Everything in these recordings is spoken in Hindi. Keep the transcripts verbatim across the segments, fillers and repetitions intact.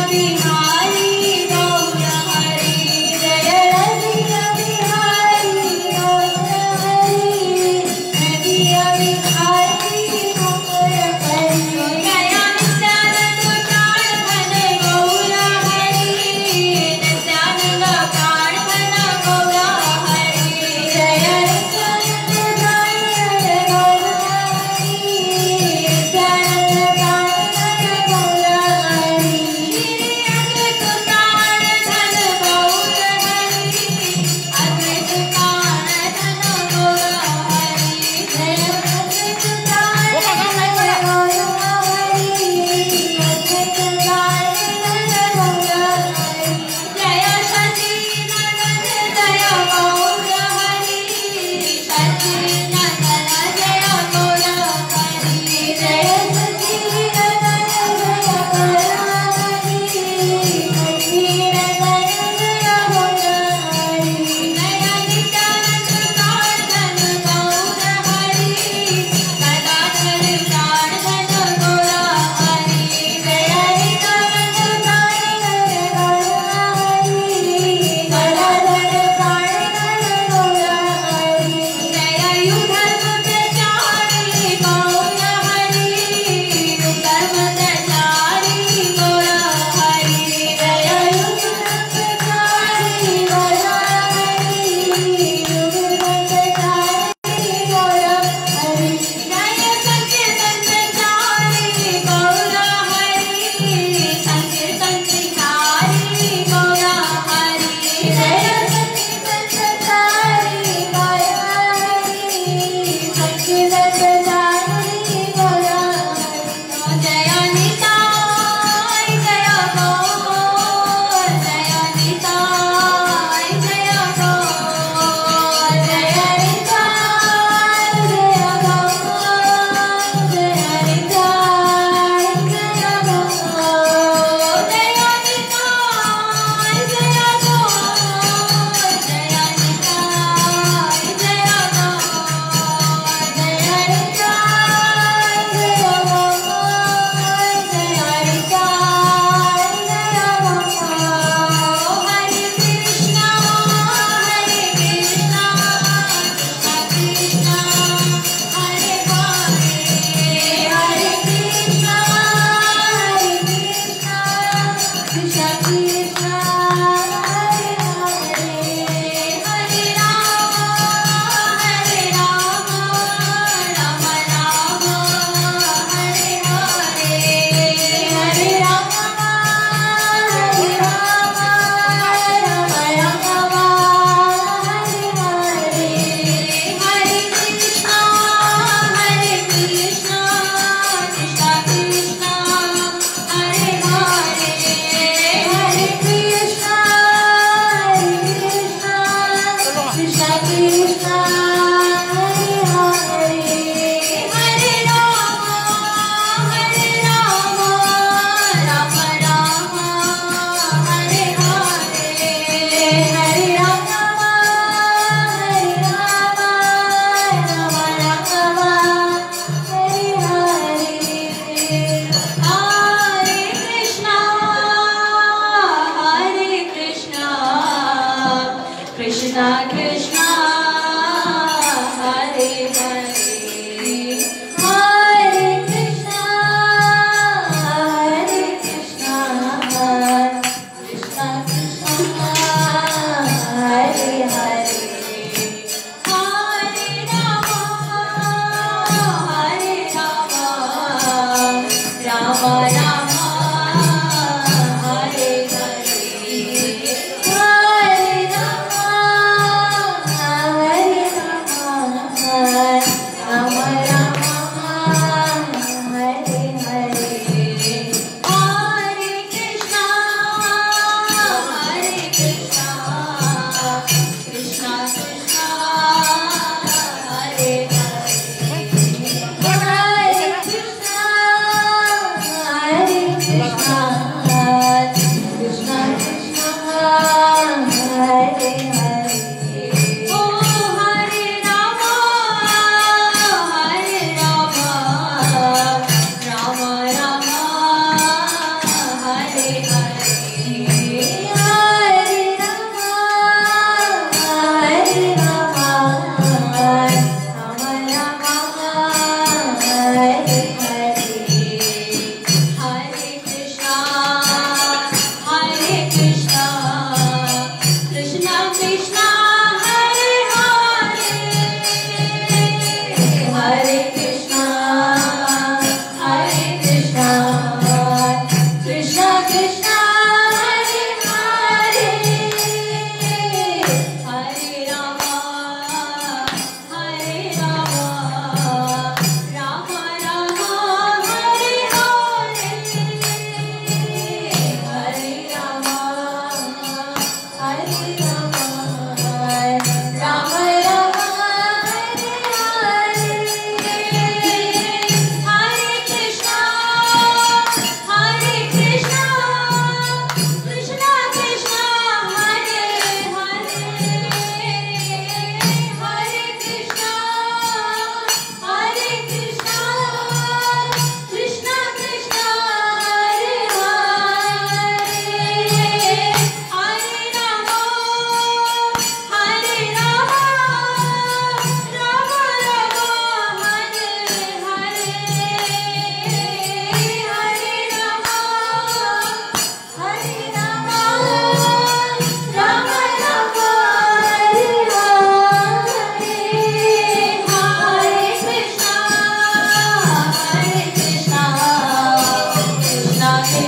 Hare Hare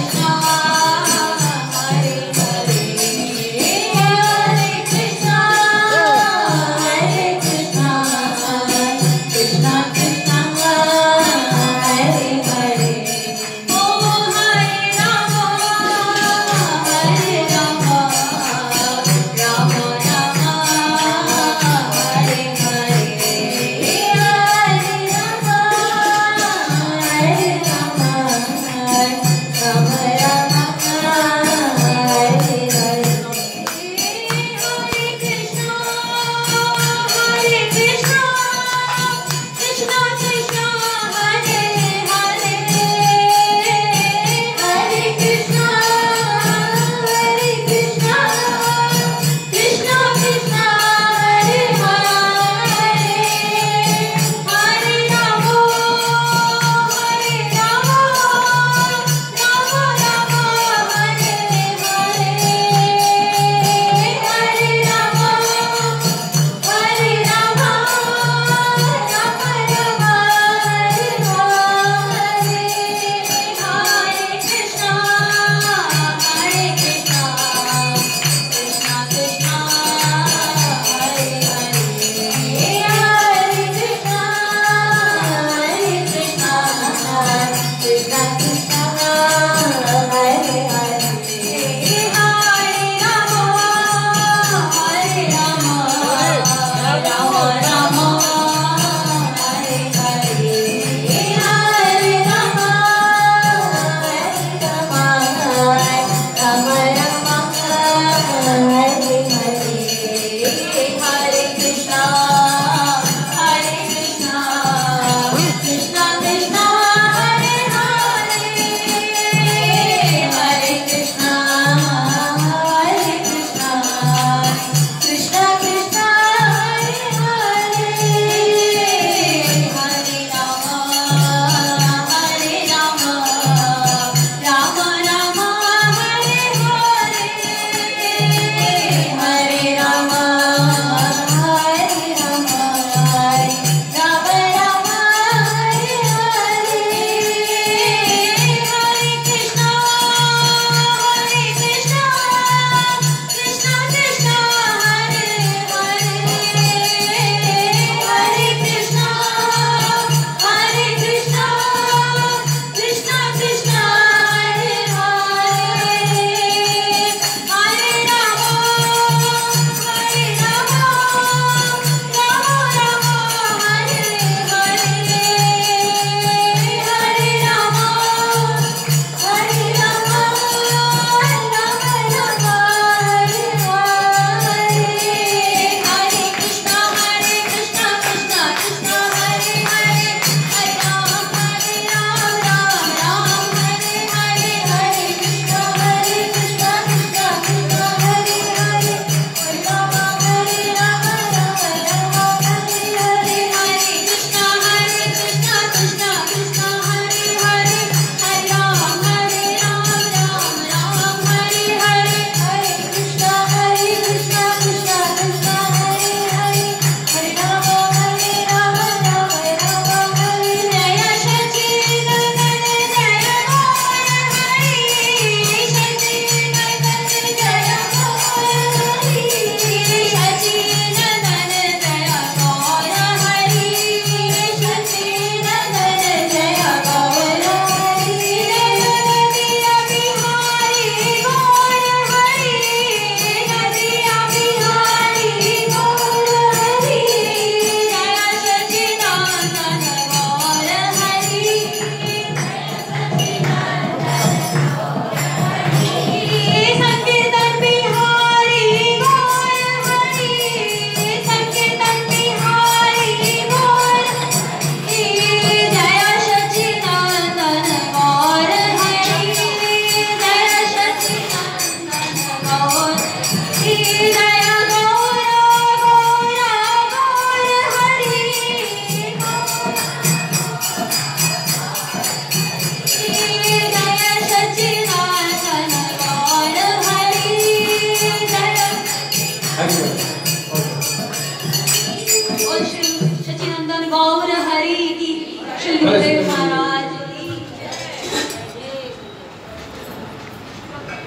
Ram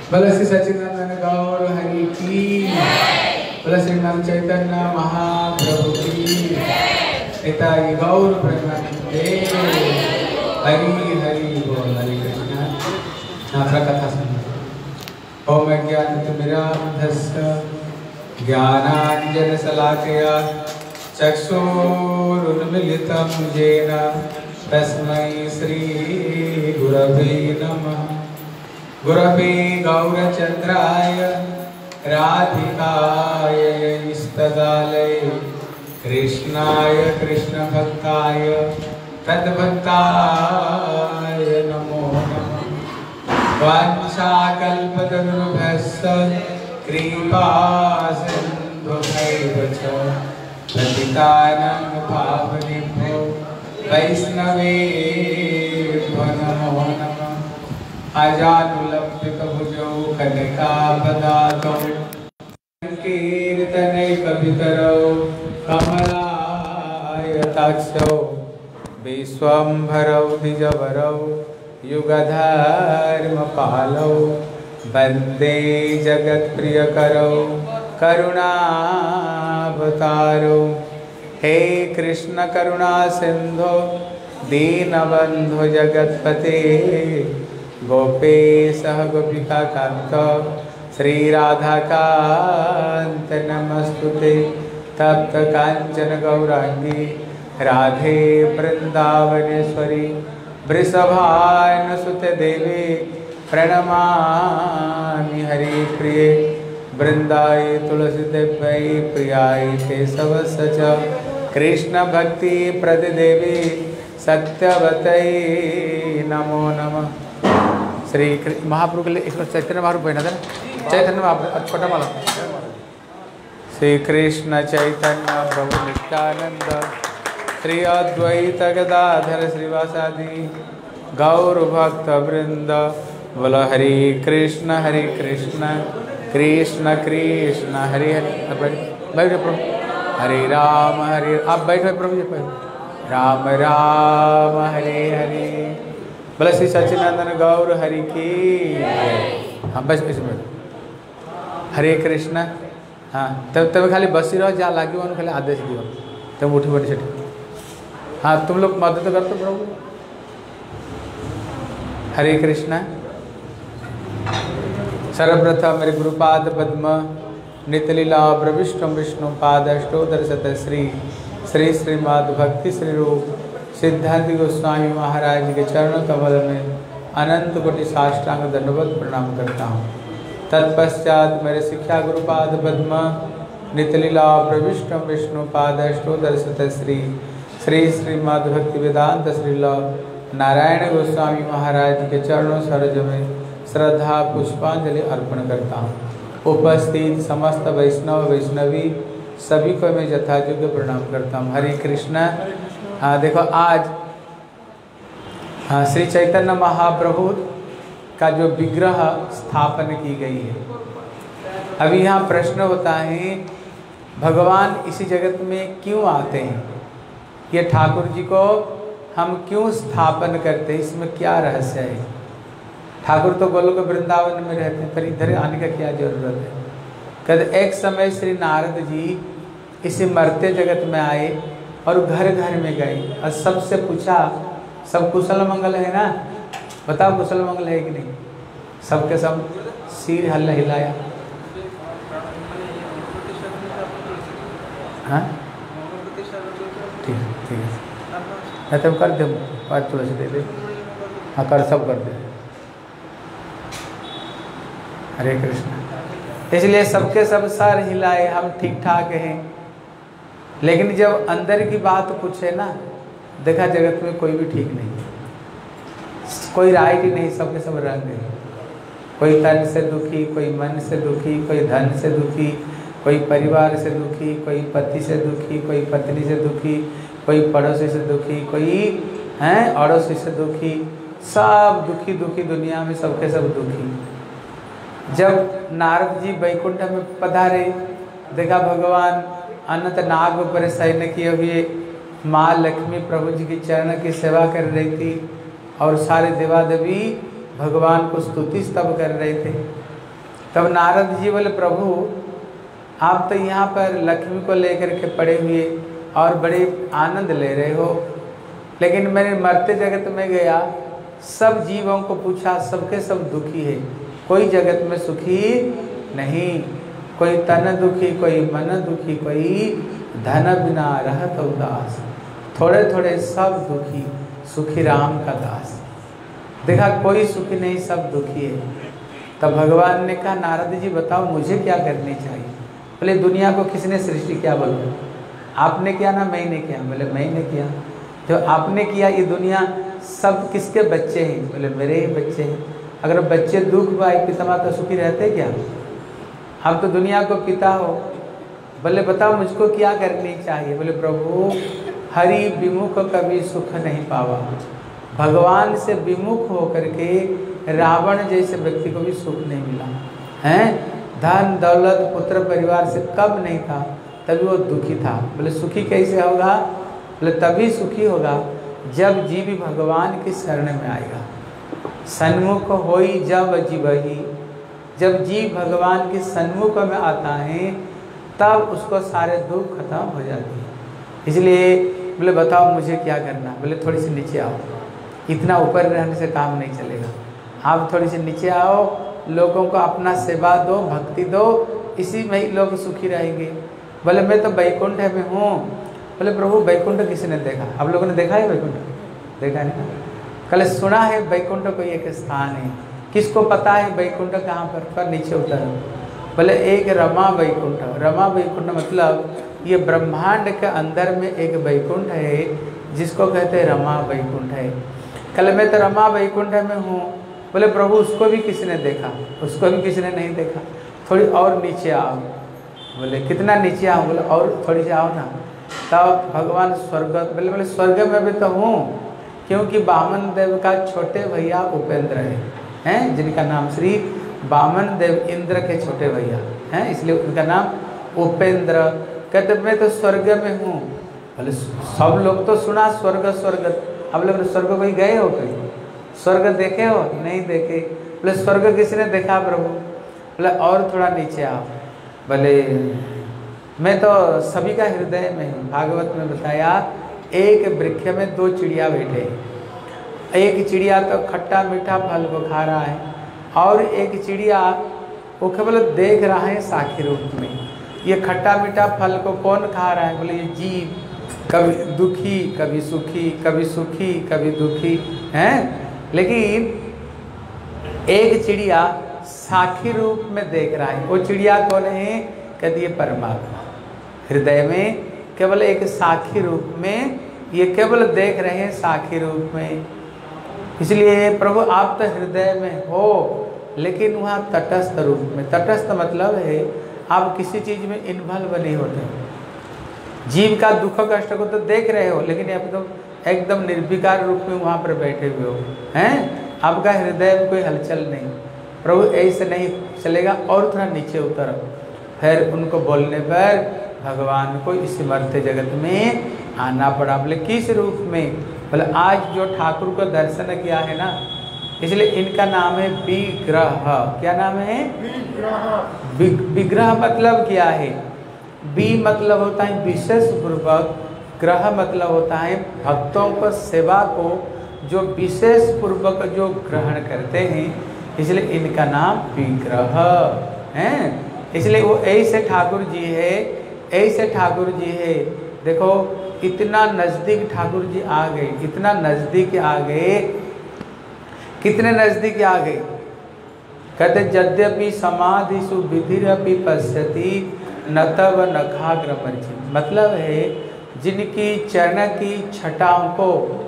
बोलो श्री सच्चिदानंद गौर हरि की, बोलो श्रीमान चैतन्य महाप्रभु की, निताई गौर प्रेमानंदे। हरि हरि बोल। हरि कृष्ण। नाथ कथा सुनो। ओम अज्ञानतिमिरान्धस्य ज्ञानाञ्जनशलाकया चक्षुरुन्मीलितं येन तस्मै श्रीगुरवे नमः। गुरवे गौरचन्द्राय राधिकाय इष्टदालये कृष्णाय कृष्णभक्ताय तद्भक्ताय नमो नमः। वाञ्छाकल्पतरुभ्यश्च कृपा सिन्धुभैव च पतितानां पावनेभ्यो वैष्णवेभ्यो नमो नमः। अजानुलम्बितभुजौ कनकावदातौ कीर्तनैकवितरौ कमलायताक्षौ विश्वम्भरौ द्विजवरौ युगधर्मपालौ वन्दे जगत्प्रियकरौ करुणावतारौ। हे कृष्ण करुणा सिन्धो दीनबन्धो जगत्पते गोपेशः गोपिकान्त श्रीराधाकान्त नमस्तुते। तप्त काञ्चन गौराङ्गी राधे वृन्दावनेश्वरी वृषभानुसुते देवी प्रणमामि हरिप्रिये। वृन्दाय तुलसीदेव्यै प्रियाय केशवस्य च कृष्ण भक्ति प्रददेवी सत्यवतै नमो नमः। श्री महाप्रभु के लिए इसमें चैतन्य महाप्रभु बना था, चैतन्य महाप्रभु छोटा माला। श्री कृष्ण चैतन्य प्रभु नित्यानंद श्री अद्वैत गदाधर श्रीवासादि गौर भक्त वृंद। बोलो हरि कृष्ण हरि कृष्ण कृष्ण कृष्ण हरि हरि। बैठो प्रभु। हरे राम हरे, आप बैठो प्रभु जी बैठो। राम राम हरे हरे। बोलो श्री सच्चिदानंद गौर हरि की। हाँ बस इसमें हरे कृष्ण। हाँ तब तब खाली बसी रहो जहाँ लगे उन्हें खाली आदेश दियो तब उठी बड़ी सेठी। हाँ तुम लोग मदद करते प्रभु। हरे कृष्ण। सर्वप्रथम मेरे गुरुपाद पद्म नितलीला प्रविष्टम विष्णु पादष्टोदर सत श्री श्री श्रीमद भक्ति श्री रूप सिद्धांत गोस्वामी महाराज के चरण कमल में अनंत कोटि साष्टांग दंडवत प्रणाम करता हूँ। तत्पश्चात मेरे शिक्षा गुरुपाद पद्म नितलीला प्रविष्टम विष्णु पादष्टोदर सत श्री श्री श्रीमद भक्ति वेदांत श्रील नारायण गोस्वामी महाराज के चरणों सरोज में श्रद्धा पुष्पांजलि अर्पण करता हूँ। उपस्थित समस्त वैष्णव वैष्णवी सभी को मैं यथायोग्य प्रणाम करता हूँ। हरे कृष्ण। हाँ देखो आज हाँ श्री चैतन्य महाप्रभु का जो विग्रह स्थापन की गई है। अभी यहाँ प्रश्न होता है भगवान इसी जगत में क्यों आते हैं, ये ठाकुर जी को हम क्यों स्थापन करते हैं, इसमें क्या रहस्य है। ठाकुर तो गोलोक वृंदावन में रहते हैं, फिर इधर आने का क्या जरूरत है। कहते एक समय श्री नारद जी इसी मरते जगत में आए और घर घर में गए और सबसे पूछा सब कुशल मंगल है ना, बताओ कुशल मंगल है कि नहीं। सबके सब सिर हल हिलाया। हाँ ठीक है ठीक है नहीं तो कर दे पाँच तुलसी दे दे। हाँ कर सब कर दे। हरे कृष्ण। इसलिए सबके सब सर हिलाए, हम ठीक ठाक हैं। लेकिन जब अंदर की बात पूछे ना, देखा जगत में कोई भी ठीक नहीं, कोई राइट ही नहीं, सबके सब रंग है। कोई तन से दुखी, कोई मन से दुखी, कोई धन से दुखी, कोई परिवार से दुखी, कोई पति से दुखी, कोई पत्नी से दुखी, कोई पड़ोसी से दुखी, कोई हैं अड़ोसी से दुखी। सब दुखी दुखी दुनिया में सबके सब दुखी। जब नारद जी वैकुंठ में पधारे, देखा भगवान अनंत नाग पर शयन किए हुए माँ लक्ष्मी प्रभु जी की चरण की सेवा कर रही थी और सारे देवा देवी भगवान को स्तुति स्तव कर रहे थे। तब नारद जी बोले प्रभु आप तो यहाँ पर लक्ष्मी को लेकर के पड़े हुए और बड़े आनंद ले रहे हो, लेकिन मैंने मरते जगत में गया, सब जीवों को पूछा, सबके सब दुखी है, कोई जगत में सुखी नहीं, कोई तन दुखी, कोई मन दुखी, कोई धन बिना रहत उदास, थोड़े थोड़े सब दुखी, सुखी राम का दास। देखा कोई सुखी नहीं, सब दुखी है। तब भगवान ने कहा नारद जी बताओ मुझे क्या करनी चाहिए? बोले दुनिया को किसने सृष्टि किया? बोलो आपने किया ना मैंने किया? बोले मैंने किया। जो आपने किया ये दुनिया सब किसके बच्चे हैं? बोले मेरे ही बच्चे हैं। अगर बच्चे दुख पाए पिता माता सुखी रहते क्या? आप तो दुनिया को पिता हो। बोले बताओ मुझको क्या करनी चाहिए? बोले प्रभु हरि विमुख कभी सुख नहीं पावा, भगवान से विमुख होकर के रावण जैसे व्यक्ति को भी सुख नहीं मिला है। धन दौलत पुत्र परिवार से कब नहीं था, तभी वो दुखी था। बोले सुखी कैसे होगा? बोले तभी सुखी होगा जब जीव भगवान की शरण में आएगा। सन्मुख होई जब जीवही, जब जीव भगवान के सन्मुख में आता है तब उसको सारे दुख खत्म हो जाते हैं। इसलिए बोले बताओ मुझे क्या करना? बोले थोड़ी सी नीचे आओ, इतना ऊपर रहने से काम नहीं चलेगा, आप थोड़ी सी नीचे आओ, लोगों को अपना सेवा दो, भक्ति दो, इसी में ही लोग सुखी रहेंगे। बोले मैं तो वैकुंठ में हूँ। बोले प्रभु वैकुंठ किसने देखा? आप लोगों ने देखा है वैकुंठ? देखा नहीं? कल सुना है वैकुंठ कोई एक स्थान है, किसको पता है वैकुंठ कहाँ पर? पर नीचे उतरो। बोले एक रमा वैकुंठ। रमा वैकुंठ मतलब ये ब्रह्मांड के अंदर में एक वैकुंठ है जिसको कहते हैं रमा वैकुंठ है। कल मैं तो रमा वैकुंठ में हूँ। बोले प्रभु उसको भी किसने देखा? उसको भी किसने नहीं देखा। थोड़ी और नीचे आओ। बोले कितना नीचे आओ? बोले और थोड़ी सी आओ ना। तब भगवान स्वर्ग, बोले बोले स्वर्ग में भी तो हूँ, क्योंकि वामन देव का छोटे भैया उपेंद्र है, हैं जिनका नाम श्री वामन देव इंद्र के छोटे भैया हैं, इसलिए उनका नाम उपेंद्र। कहते मैं तो स्वर्ग में हूँ। बोले सब लोग तो सुना स्वर्ग स्वर्ग, अब लोग स्वर्ग कोई गए हो? कहीं स्वर्ग देखे हो? नहीं देखे। बोले स्वर्ग किसने देखा प्रभु? बोले और थोड़ा नीचे आओ। बोले मैं तो सभी का हृदय में हूँ। भागवत में बताया एक वृक्ष में दो चिड़िया बैठे, एक चिड़िया तो खट्टा मीठा फल को खा रहा है और एक चिड़िया वो केवल देख रहा है साखी रूप में। ये खट्टा मीठा फल को कौन खा रहा है? बोले ये जीव, कभी दुखी कभी सुखी, कभी सुखी कभी दुखी हैं। लेकिन एक चिड़िया साखी रूप में देख रहा है। वो चिड़िया कौन है? कहती है परमात्मा। हृदय में केवल एक साखी रूप में ये केवल देख रहे हैं साखी रूप में। इसलिए प्रभु आप तो हृदय में हो, लेकिन वहाँ तटस्थ रूप में। तटस्थ मतलब है आप किसी चीज़ में इन्वॉल्व नहीं होते। जीव का दुख कष्ट को तो देख रहे हो, लेकिन एकदम एकदम निर्विकार रूप में वहाँ पर बैठे हुए हो, हैं? आपका हृदय में कोई हलचल नहीं। प्रभु ऐसे नहीं चलेगा, और थोड़ा नीचे उतर। फिर उनको बोलने पर भगवान को इस मरते जगत में आना पड़ा। बोले किस रूप में? बोले आज जो ठाकुर को दर्शन किया है ना, इसलिए इनका नाम है विग्रह। क्या नाम है? विग्रह। विग्रह मतलब क्या है? बी मतलब होता है विशेष पूर्वक, ग्रह मतलब होता है भक्तों को सेवा को जो विशेष पूर्वक जो ग्रहण करते हैं, इसलिए इनका नाम विग्रह है। इसलिए वो ऐसे ठाकुर जी है, ऐसे ठाकुर जी है। देखो इतना नज़दीक ठाकुर जी आ गए, इतना नज़दीक आ गए, कितने नज़दीक आ गए। कहते यद्यपि समाधिषु विधिरपि पश्यति न तव नखाग्रमर्चि। मतलब है जिनकी चरण की छटाओं को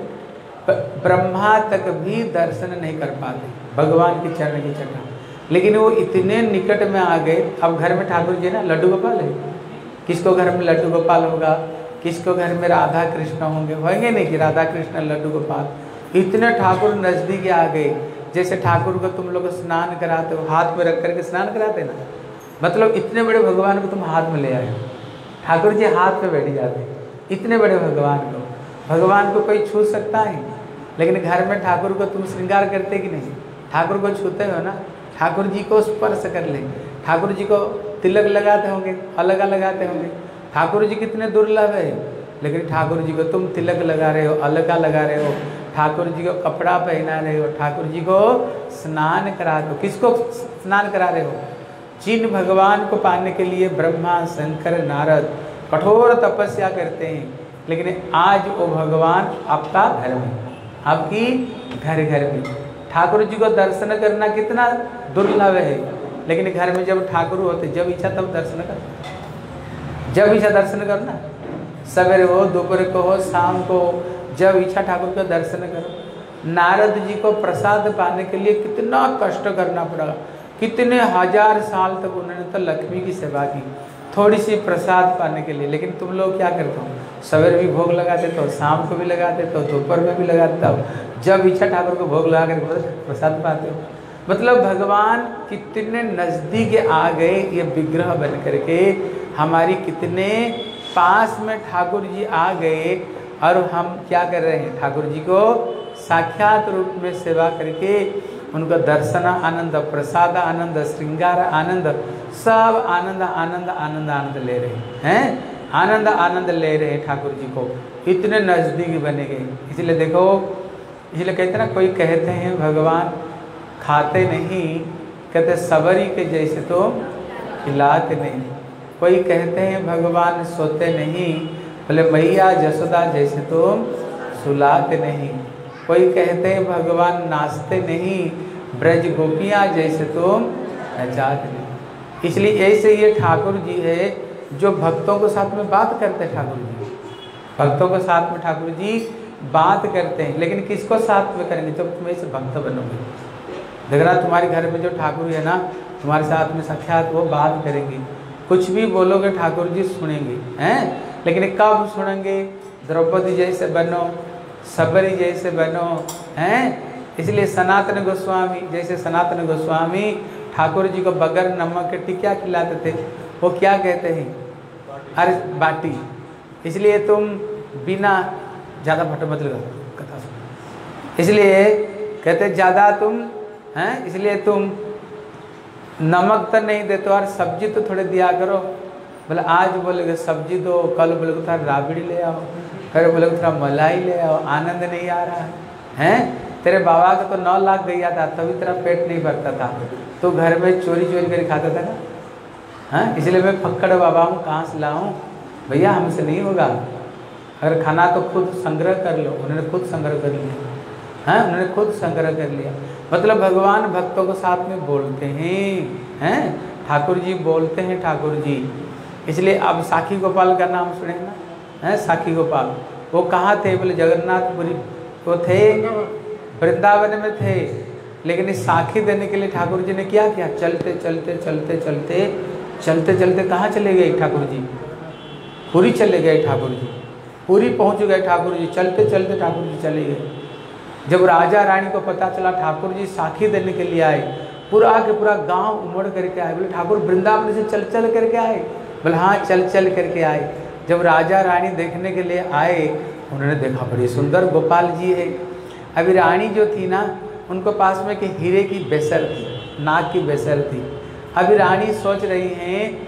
ब्रह्मा तक भी दर्शन नहीं कर पाते, भगवान की चरण की छटा, लेकिन वो इतने निकट में आ गए। अब घर में ठाकुर जी ना लड्डू गोपाल है, किसको घर में लड्डू गोपाल होगा? किसको घर में राधा कृष्ण होंगे? होंगे नहीं कि राधा कृष्ण लड्डू गोपाल। इतने ठाकुर नज़दीक आ गए। जैसे ठाकुर को तुम लोग स्नान कराते हो, हाथ में रख करके स्नान कराते ना, मतलब इतने बड़े भगवान को तुम हाथ में ले आए। ठाकुर जी हाथ में बैठ जाते, इतने बड़े भगवान को। भगवान को कोई छू सकता है? लेकिन घर में ठाकुर को तुम श्रृंगार करते कि नहीं? ठाकुर को छूते हो ना, ठाकुर जी को स्पर्श कर ले। ठाकुर जी को तिलक लगाते होंगे, अलगा लगाते होंगे, ठाकुर जी कितने दुर्लभ है, लेकिन ठाकुर जी को तुम तिलक लगा रहे हो, अलगा लगा रहे हो, ठाकुर जी को कपड़ा पहना रहे हो, ठाकुर जी को स्नान करा दो। किसको स्नान करा रहे हो? जिन भगवान को पाने के लिए ब्रह्मा, शंकर, नारद कठोर तपस्या करते हैं, लेकिन आज वो भगवान आपका घर में, आपकी घर घर में। ठाकुर जी को दर्शन करना कितना दुर्लभ है, लेकिन घर में जब ठाकुर होते, जब इच्छा तब दर्शन कर, जब इच्छा दर्शन करना, सवेरे हो, दोपहर को हो, शाम को, जब इच्छा ठाकुर का दर्शन करो। नारद जी को प्रसाद पाने के लिए कितना कष्ट करना पड़ा, कितने हजार साल तक उन्होंने तो लक्ष्मी की सेवा की थोड़ी सी प्रसाद पाने के लिए। लेकिन तुम लोग क्या करते हो? सवेरे भी भोग लगा देते हो, शाम को भी लगा देते हो, दोपहर में भी लगा देते हो, जब इच्छा ठाकुर को भोग लगा कर प्रसाद पाते हो। मतलब भगवान कितने नज़दीक आ गए, ये विग्रह बन करके हमारी कितने पास में ठाकुर जी आ गए, और हम क्या कर रहे हैं? ठाकुर जी को साक्षात रूप में सेवा करके उनका दर्शन आनंद, प्रसाद आनंद, श्रृंगार आनंद, सब आनंद आनंद आनंद आनंद ले रहे हैं, आनंद आनंद ले रहे हैं ठाकुर जी को, इतने नज़दीक बने गए। इसलिए देखो, इसलिए कहते ना, कोई कहते हैं भगवान खाते नहीं, कहते सबरी के जैसे तो खिलाते नहीं। कोई कहते हैं भगवान सोते नहीं, बोले मैया जसोदा जैसे तो सुलाते नहीं। कोई कहते हैं भगवान नाचते नहीं, ब्रज गोपियाँ जैसे तो नचाते नहीं। इसलिए ऐसे ये ठाकुर जी है जो भक्तों के साथ में बात करते हैं। ठाकुर जी भक्तों के साथ में ठाकुर जी बात करते हैं, लेकिन किसको साथ में करेंगे? जब तुम ऐसे भक्त बनोगे। देखना तुम्हारे घर में जो ठाकुर है ना, तुम्हारे साथ में साक्षात वो बात करेंगे, कुछ भी बोलोगे ठाकुर जी सुनेंगे, हैं? लेकिन कब सुनेंगे? द्रौपदी जैसे बनो, सबरी जैसे बनो, हैं? इसलिए सनातन गोस्वामी जैसे सनातन गोस्वामी ठाकुर जी को बगैर नमक के टिक्का खिलाते थे। वो क्या कहते हैं? अरे बाटी। इसलिए तुम बिना ज़्यादा फट मत लगा कथा सुन, इसलिए कहते ज़्यादा तुम हैं, इसलिए तुम नमक तो नहीं देते और सब्जी तो थोड़े दिया करो। बोले आज बोलेगे सब्जी दो, कल बोलेगे थोड़ा राबड़ी ले आओ, फिर बोलेगे थोड़ा मलाई ले आओ, आनंद नहीं आ रहा है, हैं? तेरे बाबा का तो नौ लाख गया था, तभी तेरा पेट नहीं भरता था, तो घर में चोरी चोरी कर खाता था ना, हाँ? इसलिए मैं फक्कड़ बाबा हूँ, कहाँ से लाऊं? भैया हमसे नहीं होगा, अगर खाना तो खुद संग्रह कर लो। उन्होंने खुद संग्रह कर लिया, हाँ, उन्होंने खुद संग्रह कर लिया। मतलब भगवान भक्तों के साथ में बोलते हैं, हैं? ठाकुर जी बोलते हैं, ठाकुर जी। इसलिए अब साखी गोपाल का नाम सुने ना, हैं? साखी गोपाल वो कहाँ थे? बोले जगन्नाथपुरी वो थे, वृंदावन में थे, लेकिन इस साखी देने के लिए ठाकुर जी ने क्या किया? चलते चलते चलते चलते चलते चलते कहाँ चले गए ठाकुर जी? पुरी चले गए ठाकुर जी, पुरी पहुँच गए ठाकुर जी, चलते चलते ठाकुर जी चले गए। जब राजा रानी को पता चला ठाकुर जी साखी देने के लिए आए, पूरा के पूरा गांव उमड़ करके आए। बोले ठाकुर वृंदावन से चल चल करके आए? बोले हाँ चल चल करके आए। जब राजा रानी देखने के लिए आए, उन्होंने देखा बड़ी सुंदर गोपाल जी है। अभी रानी जो थी ना, उनको पास में कि हीरे की बेसर थी, नाक की बेसर थी। अभी रानी सोच रही हैं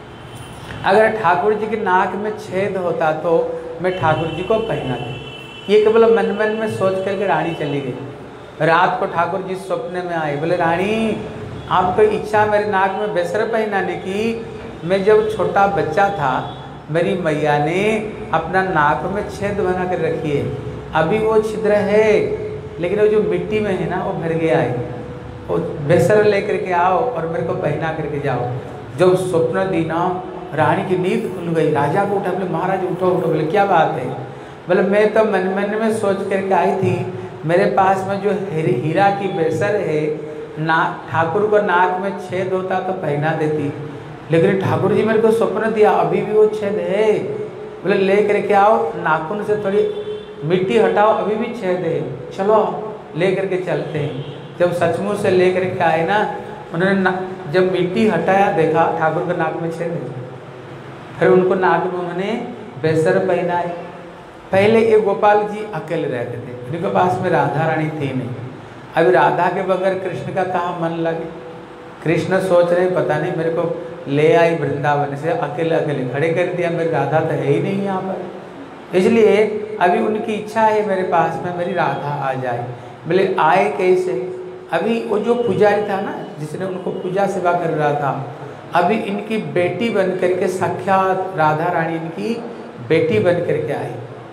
अगर ठाकुर जी की नाक में छेद होता तो मैं ठाकुर जी को पहना दूँ। ये केवल मन मन में सोच करके रानी चली गई। रात को ठाकुर जी सपने में आए, बोले रानी आपको इच्छा मेरी नाक में बेसर पहनाने की। मैं जब छोटा बच्चा था, मेरी मैया ने अपना नाक में छेद बना कर रखी है, अभी वो छिद्र है, लेकिन वो जो मिट्टी में है ना वो भर गया है। वो बेसर लेकर के आओ और मेरे को पहना करके जाओ। जब स्वप्न दी ना, रानी की नींद खुल गई। राजा को उठा, बोले महाराज उठो उठो। बोले क्या बात है? बोले मैं तो मन मन में सोच करके आई थी, मेरे पास में जो हीरा की बेसर है ना, ठाकुर को नाक में छेद होता तो पहना देती, लेकिन ठाकुर जी मेरे को स्वप्न दिया अभी भी वो छेद है। बोले ले करके आओ, नाखून से थोड़ी मिट्टी हटाओ, अभी भी छेद है, चलो ले करके चलते हैं। जब सचमुच से ले करके आए ना, उन्होंने जब मिट्टी हटाया, देखा ठाकुर के नाक में छेद है। फिर उनको नाक में उन्होंने बेसर पहनाए। पहले ये गोपाल जी अकेले रहते थे, उनके पास में राधा रानी थी नहीं। अभी राधा के बगैर कृष्ण का कहाँ मन लगे, कृष्ण सोच रहे पता नहीं मेरे को ले आई वृंदावन से, अकेले अकेले खड़े कर दिया, मेरी राधा तो है ही नहीं यहाँ पर, इसलिए अभी उनकी इच्छा है मेरे पास में मेरी राधा आ जाए। बोले आए कैसे? अभी वो जो पुजारी था ना जिसने उनको पूजा सेवा कर रहा था, अभी इनकी बेटी बन करके साक्षात राधा रानी इनकी बेटी बन करके आई।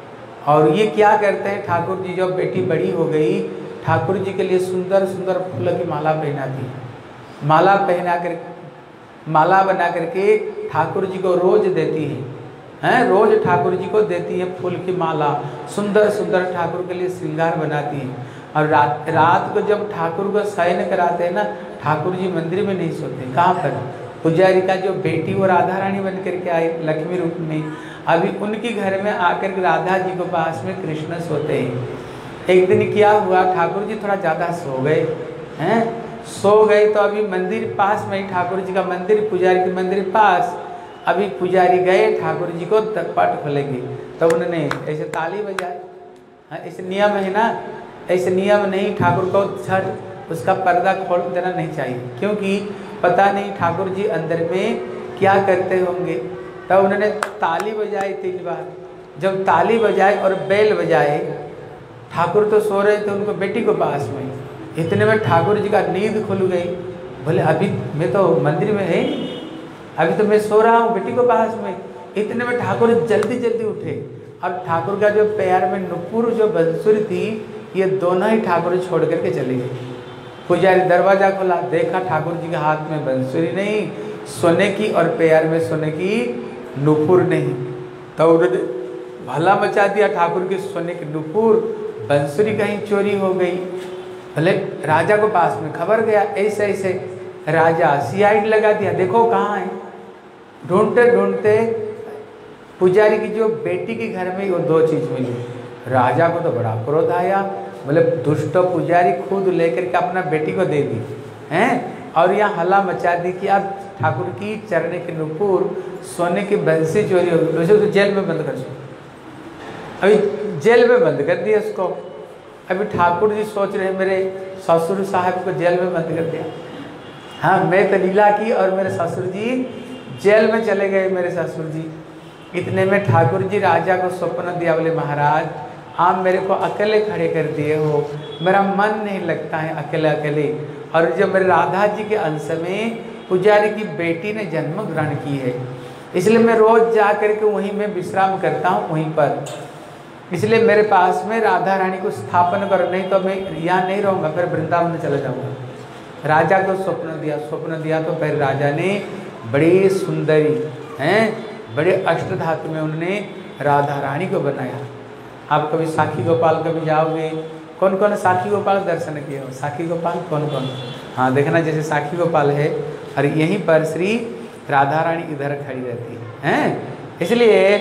और ये क्या करते हैं, ठाकुर जी जब बेटी बड़ी हो गई, ठाकुर जी के लिए सुंदर सुंदर फूलों की माला पहना दी, माला पहना कर माला बना करके ठाकुर जी को रोज देती है, हैं रोज ठाकुर जी को देती है फूल की माला, सुंदर सुंदर ठाकुर के लिए श्रृंगार बनाती है। और रात रात को जब ठाकुर को शयन कराते हैं ना, ठाकुर जी मंदिर में नहीं सोते, कहाँ पर? पुजारी का जो बेटी वो राधा रानी बन करके आई लक्ष्मी रूप में, अभी उनके घर में आकर राधा जी के पास में कृष्ण सोते हैं। एक दिन क्या हुआ, ठाकुर जी थोड़ा ज़्यादा सो गए हैं, सो गए तो अभी मंदिर पास में ही ठाकुर जी का मंदिर, पुजारी के मंदिर पास, अभी पुजारी गए ठाकुर जी को पट खोलेंगे तो उन्होंने ऐसे ताली बजाई। हाँ ऐसे नियम है ना, ऐसे नियम नहीं, ठाकुर को छठ उसका पर्दा खोल देना नहीं चाहिए, क्योंकि पता नहीं ठाकुर जी अंदर में क्या करते होंगे। तब उन्होंने ताली बजाई तीन बार, जब ताली बजाए और बेल बजाए, ठाकुर तो सो रहे थे उनको बेटी को पास में, इतने में ठाकुर जी का नींद खुल गई। बोले अभी मैं तो मंदिर में है, अभी तो मैं सो रहा हूँ बेटी को पास में। इतने में ठाकुर जल्दी जल्दी उठे और ठाकुर का जो पैर में नुपुर जो बंसुरी थी, ये दोनों ही ठाकुर छोड़ करके चले गए। पुजारी दरवाजा खोला, देखा ठाकुर जी के हाथ में बंसुरी नहीं, सोने की, और पैर में सोने की नुपुर नहीं। तो उन्होंने भला मचा दिया, ठाकुर की सोने की नुपुर बंसुरी कहीं चोरी हो गई। भले राजा को पास में खबर गया, ऐसे ऐसे राजा सीआईडी लगा दिया, देखो कहाँ है। ढूंढते ढूंढते पुजारी की जो बेटी के घर में वो दो चीज मिली। राजा को तो बड़ा क्रोध आया, बोले दुष्ट पुजारी खुद लेकर के अपना बेटी को दे दी हैं, और यहाँ हल्ला मचा दी कि अब ठाकुर की चरणे के नुपुर सोने की बंसी चोरी हो गई, उसे तो जेल में बंद कर दो। अभी जेल में बंद कर दिया उसको। अभी ठाकुर जी सोच रहे मेरे ससुर साहब को जेल में बंद कर दिया, हाँ मैं तो लीला की और मेरे ससुर जी जेल में चले गए मेरे ससुर जी। इतने में ठाकुर जी राजा को स्वप्न दिया, बोले महाराज आप मेरे को अकेले खड़े कर दिए हो, मेरा मन नहीं लगता है अकेले अकेले, और जब मेरे राधा जी के अंश में पुजारी की बेटी ने जन्म ग्रहण की है, इसलिए मैं रोज जा कर के वहीं में विश्राम करता हूँ वहीं पर, इसलिए मेरे पास में राधा रानी को स्थापन करो, नहीं तो मैं यहाँ नहीं रहूँगा, फिर वृंदावन चला जाऊँगा। राजा को स्वप्न दिया, स्वप्न दिया तो फिर राजा ने बड़ी सुंदरी हैं, बड़े अष्ट धातु में उन्होंने राधा रानी को बनाया। आप कभी साखी गोपाल कभी जाओगे, कौन कौन साखी गोपाल दर्शन किए हो? साखी गोपाल कौन कौन? हाँ देखना, जैसे साखी गोपाल है और यहीं पर श्री राधा रानी इधर खड़ी रहती है हैं। इसलिए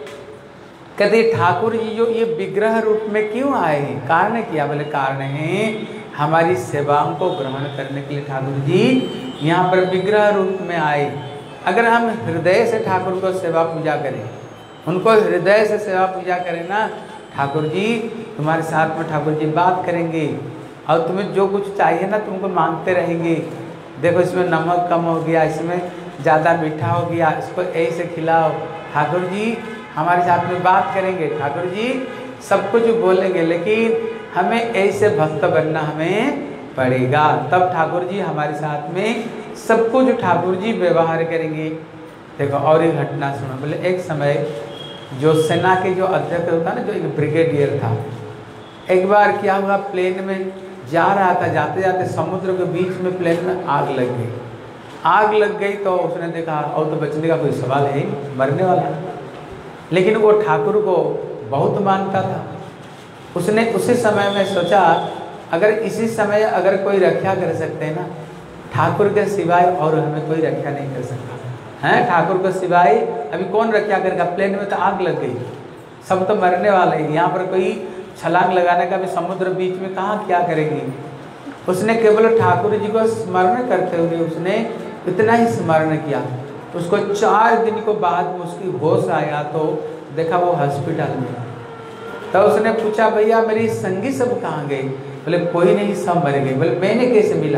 कहते ठाकुर जी जो ये विग्रह रूप में क्यों आए हैं, कारण क्या? बोले कारण है हमारी सेवाओं को ग्रहण करने के लिए ठाकुर जी यहाँ पर विग्रह रूप में आए। अगर हम हृदय से ठाकुर को सेवा पूजा करें, उनको हृदय से सेवा पूजा करें ना, ठाकुर जी तुम्हारे साथ में ठाकुर जी बात करेंगे और तुम्हें जो कुछ चाहिए ना तुमको मांगते रहेंगे। देखो इसमें नमक कम हो गया, इसमें ज़्यादा मीठा हो गया, इसको ऐसे खिलाओ। ठाकुर जी हमारे साथ में बात करेंगे, ठाकुर जी सब कुछ बोलेंगे, लेकिन हमें ऐसे भक्त बनना हमें पड़ेगा, तब ठाकुर जी हमारे साथ में सब कुछ ठाकुर जी व्यवहार करेंगे। देखो और एक घटना सुनो। बोले एक समय जो सेना के जो अध्यक्ष होता ना, जो एक ब्रिगेडियर था, एक बार क्या हुआ, प्लेन में जा रहा था, जाते जाते समुद्र के बीच में प्लेन में आग लग गई। आग लग गई तो उसने देखा और तो बचने का कोई सवाल है, मरने वाला। लेकिन वो ठाकुर को बहुत मानता था। उसने उसी समय में सोचा अगर इसी समय अगर कोई रक्षा कर सकते हैं ना, ठाकुर के सिवाय और हमें कोई रक्षा नहीं कर सकता हैं। ठाकुर के सिवाय अभी कौन रक्षा करेगा? प्लेन में तो आग लग गई, सब तो मरने वाले हैं, यहाँ पर कोई छलांग लगाने का भी समुद्र बीच में कहाँ क्या करेंगे। उसने केवल ठाकुर जी को स्मरण करते हुए उसने इतना ही स्मरण किया। उसको चार दिन को बाद में उसकी होश आया तो देखा वो हॉस्पिटल में। तो उसने पूछा भैया मेरी संगी सब कहाँ गए? बोले कोई नहीं, सब मर गए। बोले मैंने कैसे मिला?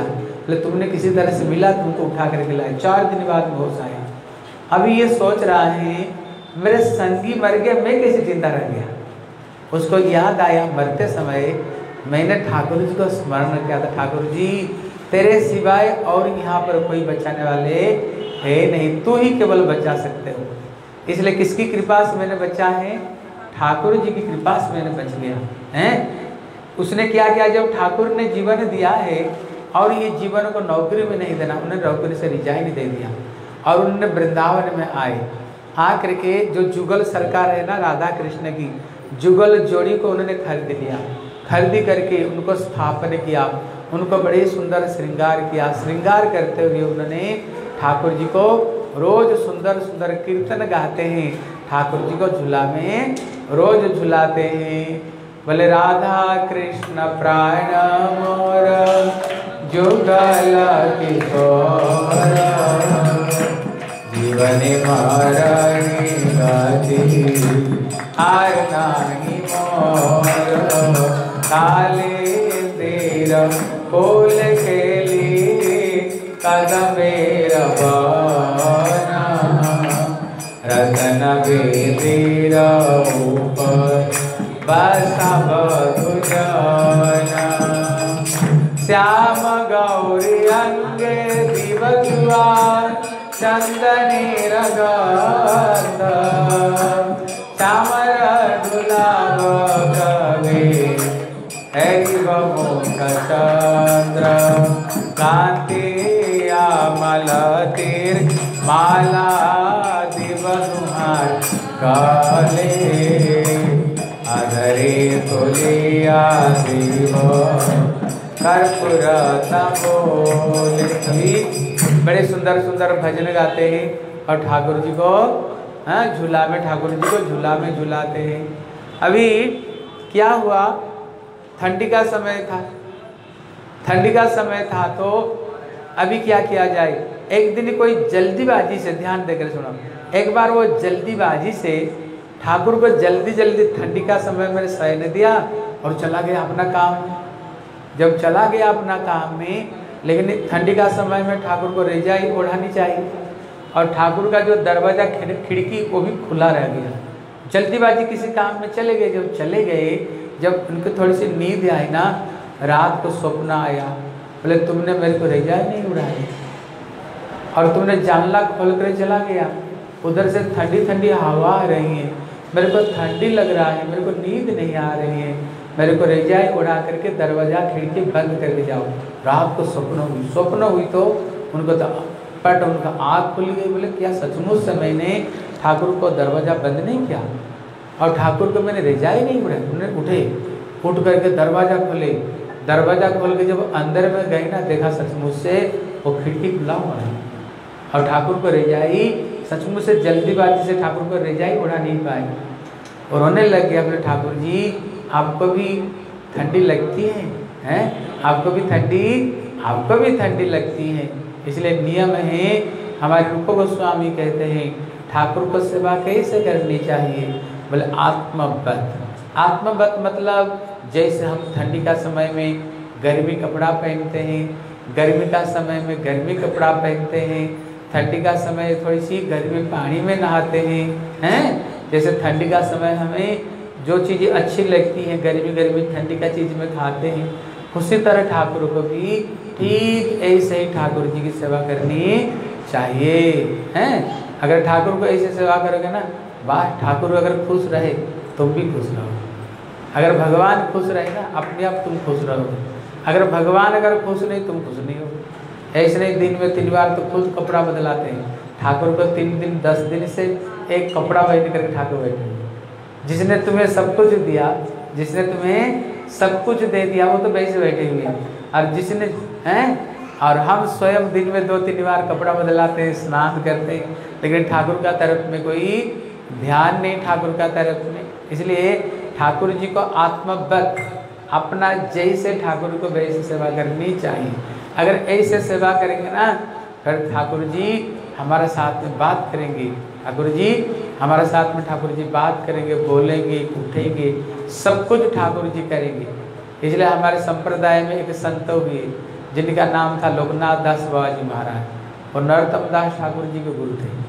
बोले तुमने किसी तरह से मिला, तुमको उठा करके लाए। चार दिन बाद होश आया। अभी ये सोच रहा है मेरे संगी मर गए, मैं कैसे जिंदा रह गया। उसको याद आया मरते समय मैंने ठाकुर जी को स्मरण किया था, ठाकुर जी तेरे सिवाय और यहाँ पर कोई बचाने वाले है नहीं, तू ही केवल बचा सकते हो। इसलिए किसकी कृपा से मैंने बचा है? ठाकुर जी की कृपा से मैंने बच गया हैं। उसने क्या किया, जब ठाकुर ने जीवन दिया है और ये जीवन को नौकरी में नहीं देना, उन्होंने नौकरी से रिजाइन दे दिया और उन्होंने वृंदावन में आए। आ करके जो जुगल सरकार है ना राधा कृष्ण की, जुगल जोड़ी को उन्होंने खरीद लिया। खरीदी करके उनको स्थापन किया, उनको बड़े सुंदर श्रृंगार किया। श्रृंगार करते हुए उन्होंने ठाकुर जी को रोज सुंदर सुंदर कीर्तन गाते हैं, ठाकुर जी को झूला में रोज झुलाते हैं। बोले राधा कृष्ण प्राण मोर जुगल किशोर, जीवन मरणी गति हार नाही मोर, काले तेर फूल खेली कदमेर बना, रतन बेदीर ऊपर बसा बधुजना, श्याम गौरी अंगे दिवजुआ चंदनी रगंध, चामर गुलाब कवे मुख चंद्र, कांति आमल तीर माला दिवनुहार काले, अधरे तुलिया दिव कर्पूर तंबोले। सभी बड़े सुंदर सुंदर भजन गाते हैं और ठाकुर जी को हाँ झूला में ठाकुर जी को झूला में झूलाते हैं। अभी क्या हुआ, ठंडी का समय था, ठंडी का समय था तो अभी क्या किया जाए। एक दिन कोई जल्दीबाजी से, ध्यान देकर सुनो, एक बार वो जल्दीबाजी से ठाकुर को जल्दी जल्दी ठंडी का समय में शयन दिया और चला गया अपना काम में। जब चला गया अपना काम में, लेकिन ठंडी का समय में ठाकुर को रजाई ओढ़ानी चाहिए और ठाकुर का जो दरवाजा खिड़की वो भी खुला रह गया। जल्दीबाजी किसी काम में चले गए। जब चले गए, जब उनको थोड़ी सी नींद आई ना, रात को सपना आया, बोले तुमने मेरे को रजाई नहीं उड़ाई और तुमने जानला खोल कर चला गया। उधर से ठंडी ठंडी हवा आ रही है, मेरे को ठंडी लग रहा है, मेरे को नींद नहीं आ रही है, मेरे को रजाई उड़ा करके दरवाजा खिड़की बंद करके जाओ। रात को स्वप्न हुई, स्वप्न हुई तो उनको तो पट उनका आँख खुल गई। बोले क्या सचमुच से मैंने ठाकुर को दरवाजा बंद नहीं किया और ठाकुर को मैंने रजाई नहीं उड़ाई। उन्होंने उठे, उठ करके दरवाजा खोले, दरवाजा खोल के जब अंदर में गए ना, देखा सचमुच से वो खिड़की खुला हुआ है और ठाकुर को रजाई सचमुच से जल्दीबाजी से ठाकुर को रजाई उड़ा नहीं पाए और रोने लग गया। बोले ठाकुर जी आपको भी ठंडी लगती है हैं, आपको भी ठंडी आपको भी ठंडी लगती है। इसलिए नियम है, हमारे रूप गोस्वामी कहते हैं ठाकुर को सेवा कैसे करनी चाहिए। बोले आत्मवत। आत्मवत मतलब जैसे हम ठंडी का समय में गर्मी कपड़ा पहनते हैं, गर्मी का समय में गर्मी कपड़ा पहनते हैं, ठंडी का समय थोड़ी सी गर्मी पानी में नहाते हैं हैं जैसे ठंडी का समय हमें जो चीज़ें अच्छी लगती हैं गर्मी गर्मी ठंडी का चीज़ में खाते हैं, उसी तरह ठाकुर को भी ठीक ऐसे ही ठाकुर जी की सेवा करनी चाहिए हैं। अगर ठाकुर को ऐसे सेवा करोगे ना, वाह, ठाकुर अगर खुश रहे तुम भी खुश रहो। अगर भगवान खुश रहे ना, अपने आप तुम खुश रहोगे। अगर भगवान अगर खुश नहीं, तुम खुश नहीं हो। ऐसे नहीं दिन में तीन बार तो खुद कपड़ा बदलाते हैं। ठाकुर को तीन दिन दस दिन से एक कपड़ा पहन करके ठाकुर बैठे। जिसने तुम्हें सब कुछ दिया, जिसने तुम्हें सब कुछ दे दिया, वो तो वैसे बैठे हुए हैं। और जिसने हैं, और हम स्वयं दिन में दो तीन बार कपड़ा बदलाते हैं, स्नान करते हैं, लेकिन ठाकुर का तरफ में कोई ध्यान नहीं, ठाकुर का तरफ में। इसलिए ठाकुर जी को आत्मवत अपना जैसे ठाकुर को वैसे सेवा करनी चाहिए। अगर ऐसे सेवा करेंगे ना, फिर ठाकुर जी हमारे साथ में बात करेंगे, ठाकुर जी हमारे साथ में ठाकुर जी बात करेंगे, बोलेंगे, उठेंगे, सब कुछ ठाकुर जी करेंगे। इसलिए हमारे संप्रदाय में एक संत हुए, जिनका नाम था लोकनाथ दास बाबा जी महाराज और नरोत्तम दास ठाकुर जी के गुरु थे।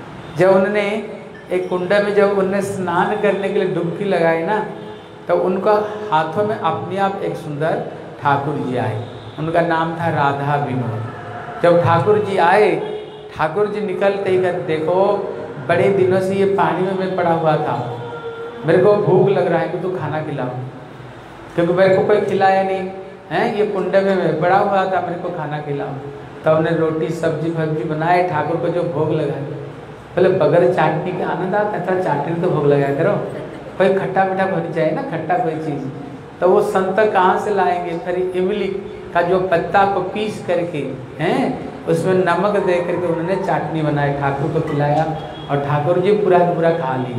जब उन्होंने एक कुंड में जब उन्होंने स्नान करने के लिए डुबकी लगाई ना, तो उनका हाथों में अपने आप एक सुंदर ठाकुर जी आए। उनका नाम था राधा विनोद। जब ठाकुर जी आए, ठाकुर जी निकलते ही कहते देखो बड़े दिनों से ये पानी में मैं पड़ा हुआ था, मेरे को भूख लग रहा है कि तू खाना खिलाओ, क्योंकि मेरे को कोई खिलाया नहीं है, ये कुंड में मैं पड़ा हुआ था, मेरे को खाना खिलाओ। तब उन्हें रोटी सब्जी फब्जी बनाए, ठाकुर को जो भोग लगाए। पहले बगैर चाटनी का आनंद आता था, चाटनी तो भोग लगाया करो, कोई खट्टा मीठा होनी चाहिए ना, खट्टा कोई चीज़। तो वो संत कहाँ से लाएंगे? फिर इमली का जो पत्ता को पीस करके हैं उसमें नमक दे करके उन्होंने चाटनी बनाई, ठाकुर को खिलाया और ठाकुर जी पूरा पूरा खा लिए।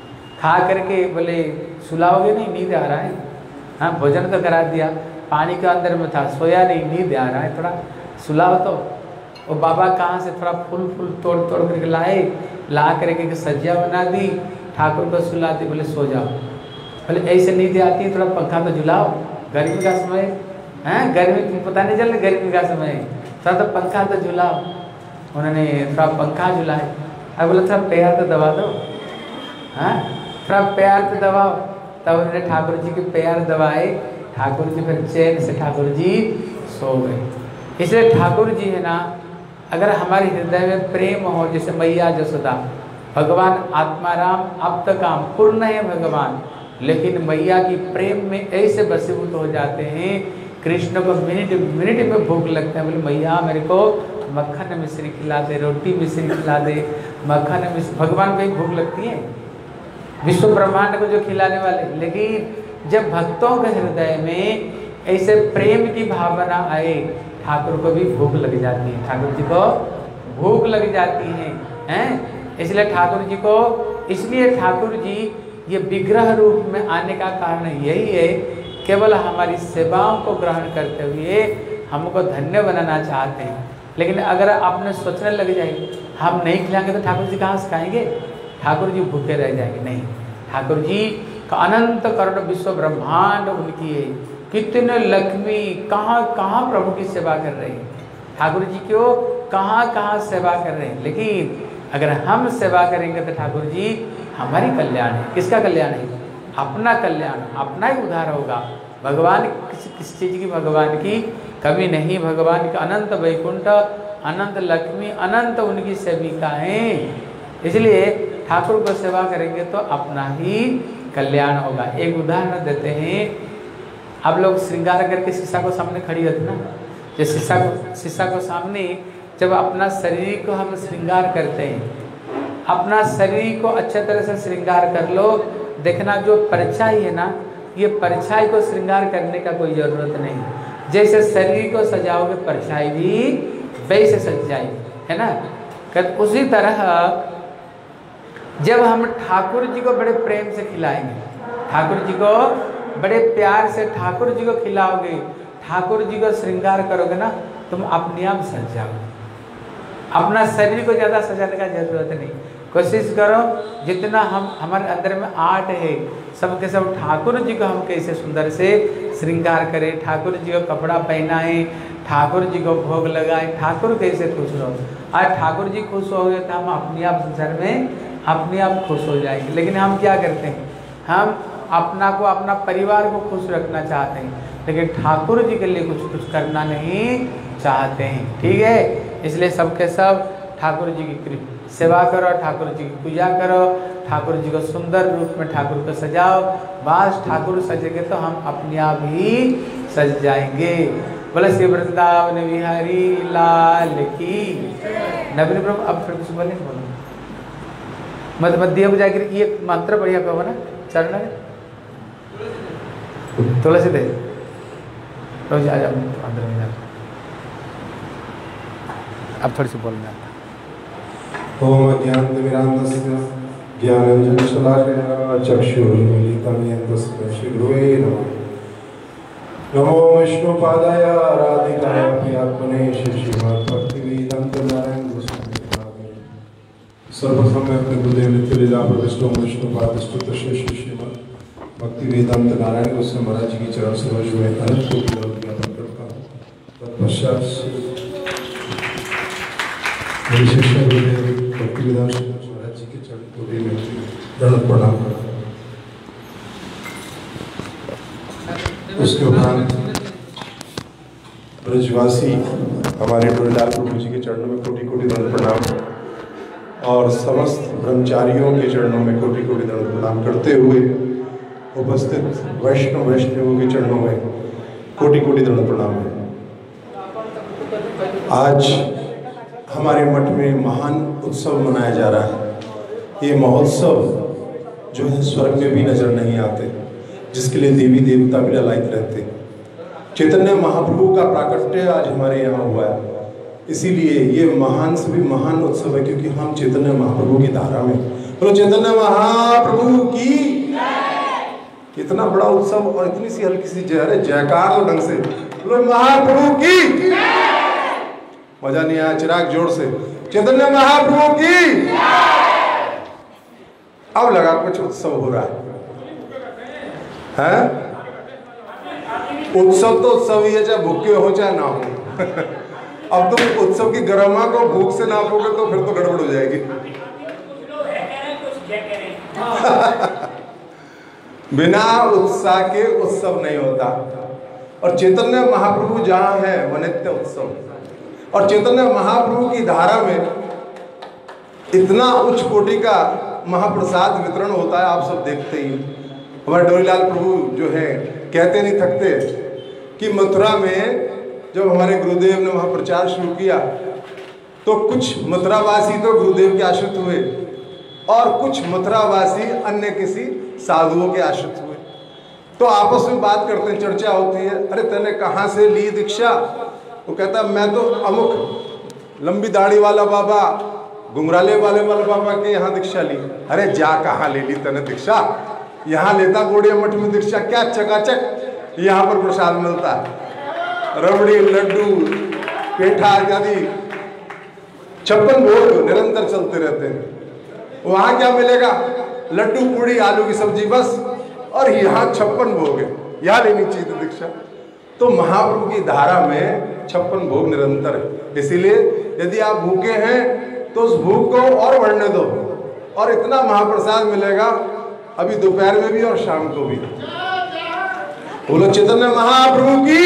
खा करके बोले सुलाओगे नहीं, नींद आ रहा है। हाँ, भोजन तो करा दिया, पानी के अंदर में था, सोया नहीं, नींद आ रहा है, थोड़ा सुलाओ। तो वो बाबा कहाँ से थोड़ा फूल फूल तोड़ तोड़ करके लाए, ला करके सज्जा बना दी, ठाकुर को सुला दी, बोले सो जाओ। बोले ऐसे नींद आती है, थोड़ा पंखा तो झुलाओ, गर्मी का समय है, गर्मी पता नहीं चल रहा गर्मी का समय है, थोड़ा तो पंखा तो झुलाओ। उन्होंने थोड़ा पंखा झुलाए, अब बोला थोड़ा पैर तो दबा दो, हाँ थोड़ा पैर तो दबाओ। तब उन्होंने ठाकुर जी के पैर दबाए, ठाकुर जी फिर चैन से ठाकुर जी सो गए। इसलिए ठाकुर जी है ना, अगर हमारे हृदय में प्रेम हो, जैसे मैया जसोदा, भगवान आत्माराम अब तक काम पूर्ण है भगवान, लेकिन मैया की प्रेम में ऐसे बसीभूत हो जाते हैं, कृष्ण को मिनट मिनट में भूख लगता है, बोले मैया मेरे को मक्खन मिश्री खिला दे, रोटी मिश्री खिला दे, मक्खन मिश्री। भगवान को ही भूख लगती है, विश्व ब्रह्मांड को जो खिलाने वाले। लेकिन जब भक्तों के हृदय में ऐसे प्रेम की भावना आए, ठाकुर को भी भूख लग जाती है, ठाकुर जी को भूख लग जाती है, हैं? इसलिए ठाकुर जी को, इसलिए ठाकुर जी ये विग्रह रूप में आने का कारण यही है, केवल हमारी सेवाओं को ग्रहण करते हुए हमको धन्य बनाना चाहते हैं। लेकिन अगर आपने सोचने लग जाए हम नहीं खिलाएंगे तो ठाकुर जी कहाँ से खाएंगे, ठाकुर जी भूखे रह जाएंगे, नहीं। ठाकुर जी का अनंत करोड़ विश्व ब्रह्मांड उनकी है, कितने लक्ष्मी कहाँ कहाँ प्रभु की सेवा कर रहे हैं, ठाकुर जी क्यों कहाँ कहाँ सेवा कर रहे हैं। लेकिन अगर हम सेवा करेंगे तो ठाकुर जी हमारी कल्याण है। किसका कल्याण है? अपना कल्याण, अपना ही उद्धार होगा। भगवान किस किस चीज़ की भगवान की कभी नहीं, भगवान का अनंत वैकुंठ, अनंत लक्ष्मी, अनंत उनकी सेविका हैं। इसलिए ठाकुर को सेवा करेंगे तो अपना ही कल्याण होगा। एक उदाहरण देते हैं, आप लोग श्रृंगार करके शीशा को सामने खड़ी होती ना, जो शीशा को शीशा को सामने जब अपना शरीर को हम श्रृंगार करते हैं, अपना शरीर को अच्छे तरह से श्रृंगार कर लो, देखना जो परछाई है ना, ये परछाई को श्रृंगार करने का कोई ज़रूरत नहीं। जैसे शरीर को सजाओगे परछाई भी वैसे सज जाएगी, है ना। कहते उसी तरह जब हम ठाकुर जी को बड़े प्रेम से खिलाएंगे, ठाकुर जी को बड़े प्यार से ठाकुर जी को खिलाओगे, ठाकुर जी को श्रृंगार करोगे ना, तुम अपने आप सज जाओगे। अपना शरीर को ज़्यादा सजाने का जरूरत नहीं। कोशिश करो जितना हम हमारे अंदर में आर्ट है, सब के सब ठाकुर जी को हम कैसे सुंदर से श्रृंगार करें, ठाकुर जी को कपड़ा पहनाएं, ठाकुर जी को भोग लगाएं, ठाकुर कैसे खुश रहो। आज ठाकुर जी खुश हो गए तो हम अपने आप संसार में अपने आप खुश हो जाएंगे। लेकिन हम क्या करते हैं, हम अपना को अपना परिवार को खुश रखना चाहते हैं, लेकिन ठाकुर जी के लिए कुछ कुछ करना नहीं चाहते हैं। ठीक है, इसलिए सबके सब ठाकुर जी की सेवा करो, ठाकुर जी की पूजा करो, ठाकुर जी को सुंदर रूप में ठाकुर को सजाओ। बस ठाकुर सजेंगे तो हम अपने आप ही सज जाएंगे। बोले श्री वृंदावन बिहारी लाल की। नवीन प्रभु अब फिर कुछ बोले बोलो मध्य मध्य में जाकर ये मंत्र बढ़िया कहो ना, चरण तुलसी दे रोज आ जाओ अंदर में जाओ। अब थोड़ी सी बोलना ओम अज्ञानतिमिरान्धस्य ज्ञानञ्जनशलाकया चक्षुरुन्मीलितं येन तस्मै श्रीगुरुवे नमः। नमो विष्णुपादाय राधिकाय प्रियात्मने श्रीमद्भक्तिवेदान्तनारायण गोस्वामी सर्वसम्यक् गुरुदेव नित्यलीला प्रविष्टो विष्णुपादस्तुत श्री श्रीमद् भक्तिवेदांत नारायण गोस्वामी महाराज जी की चरण से मैं अनंत कोटि ज्ञापन करता हूँ। तत्पश्चात पश्चात मेरे शिक्षा गुरुदेव भक्ति विधान स्वराज जी के चरण धूलि में दंड प्रणाम। उसके उपरांत ब्रजवासी हमारे डोरीलाल प्रभु जी के चरणों में कोटि कोटि दंड प्रणाम और समस्त ब्रह्मचारियों के चरणों में कोटि कोटि दंड प्रणाम करते हुए उपस्थित वैष्णव वैष्णवों के चरणों में कोटि कोटि दंड प्रणाम है। आज हमारे मठ में महान उत्सव मनाया जा रहा है। ये महोत्सव जो है स्वर्ग में भी नजर नहीं आते, जिसके लिए देवी देवता भी लालायित रहते। चैतन्य महाप्रभु का प्राकट्य आज हमारे यहाँ हुआ है, इसीलिए ये महान से भी महान उत्सव है, क्योंकि हम चैतन्य महाप्रभु की धारा में। बोलो चैतन्य महाप्रभु की। इतना बड़ा उत्सव और इतनी सी हल्की सी जय, अरे जयकार तो ढंग से बोलो महाप्रभु की। मजा नहीं आया? चिराग जोर से चैतन्य महाप्रभु की। अब लगा कुछ उत्सव हो रहा है, है? उत्सव तो उत्सव ही है, चाहे भूखे हो चाहे ना हो। अब तुम उत्सव की गरिमा को भूख से नापोगे तो फिर तो गड़बड़ हो जाएगी। बिना उत्साह के उत्सव नहीं होता। और चैतन्य महाप्रभु जहां है वह नित्य उत्सव। और चैतन्य महाप्रभु की धारा में इतना उच्च कोटि का महाप्रसाद वितरण होता है, आप सब देखते ही। हमारे डोरीलाल प्रभु जो है कहते नहीं थकते कि मथुरा में जब हमारे गुरुदेव ने वहाँ प्रचार शुरू किया तो कुछ मथुरावासी तो गुरुदेव के आश्रित हुए और कुछ मथुरावासी अन्य किसी साधुओं के आश्रित हुए। तो आपस में बात करते हैं, चर्चा होती है, अरे तूने कहाँ से ली दीक्षा? वो कहता मैं तो अमुक लंबी दाढ़ी वाला बाबा, घुंघराले वाले वाले बाबा के यहाँ दीक्षा ली। अरे जा, कहाँ ले ली तूने दीक्षा? यहाँ लेता गोड़िया मठ में दीक्षा, क्या चकाचक यहाँ पर प्रसाद मिलता है, रबड़ी, लड्डू, पेठा आदि छप्पन भोग निरंतर चलते रहते हैं। वहाँ क्या मिलेगा? लड्डू, पूड़ी, आलू की सब्जी बस। और यहाँ छप्पन भोग है, यहाँ लेनी चाहिए दीक्षा। तो महाप्रभु की धारा में छप्पन भोग निरंतर है। इसीलिए यदि आप भूखे हैं तो उस भूख को और बढ़ने दो, और इतना महाप्रसाद मिलेगा अभी दोपहर में भी और शाम को भी। बोलो चैतन्य महाप्रभु की।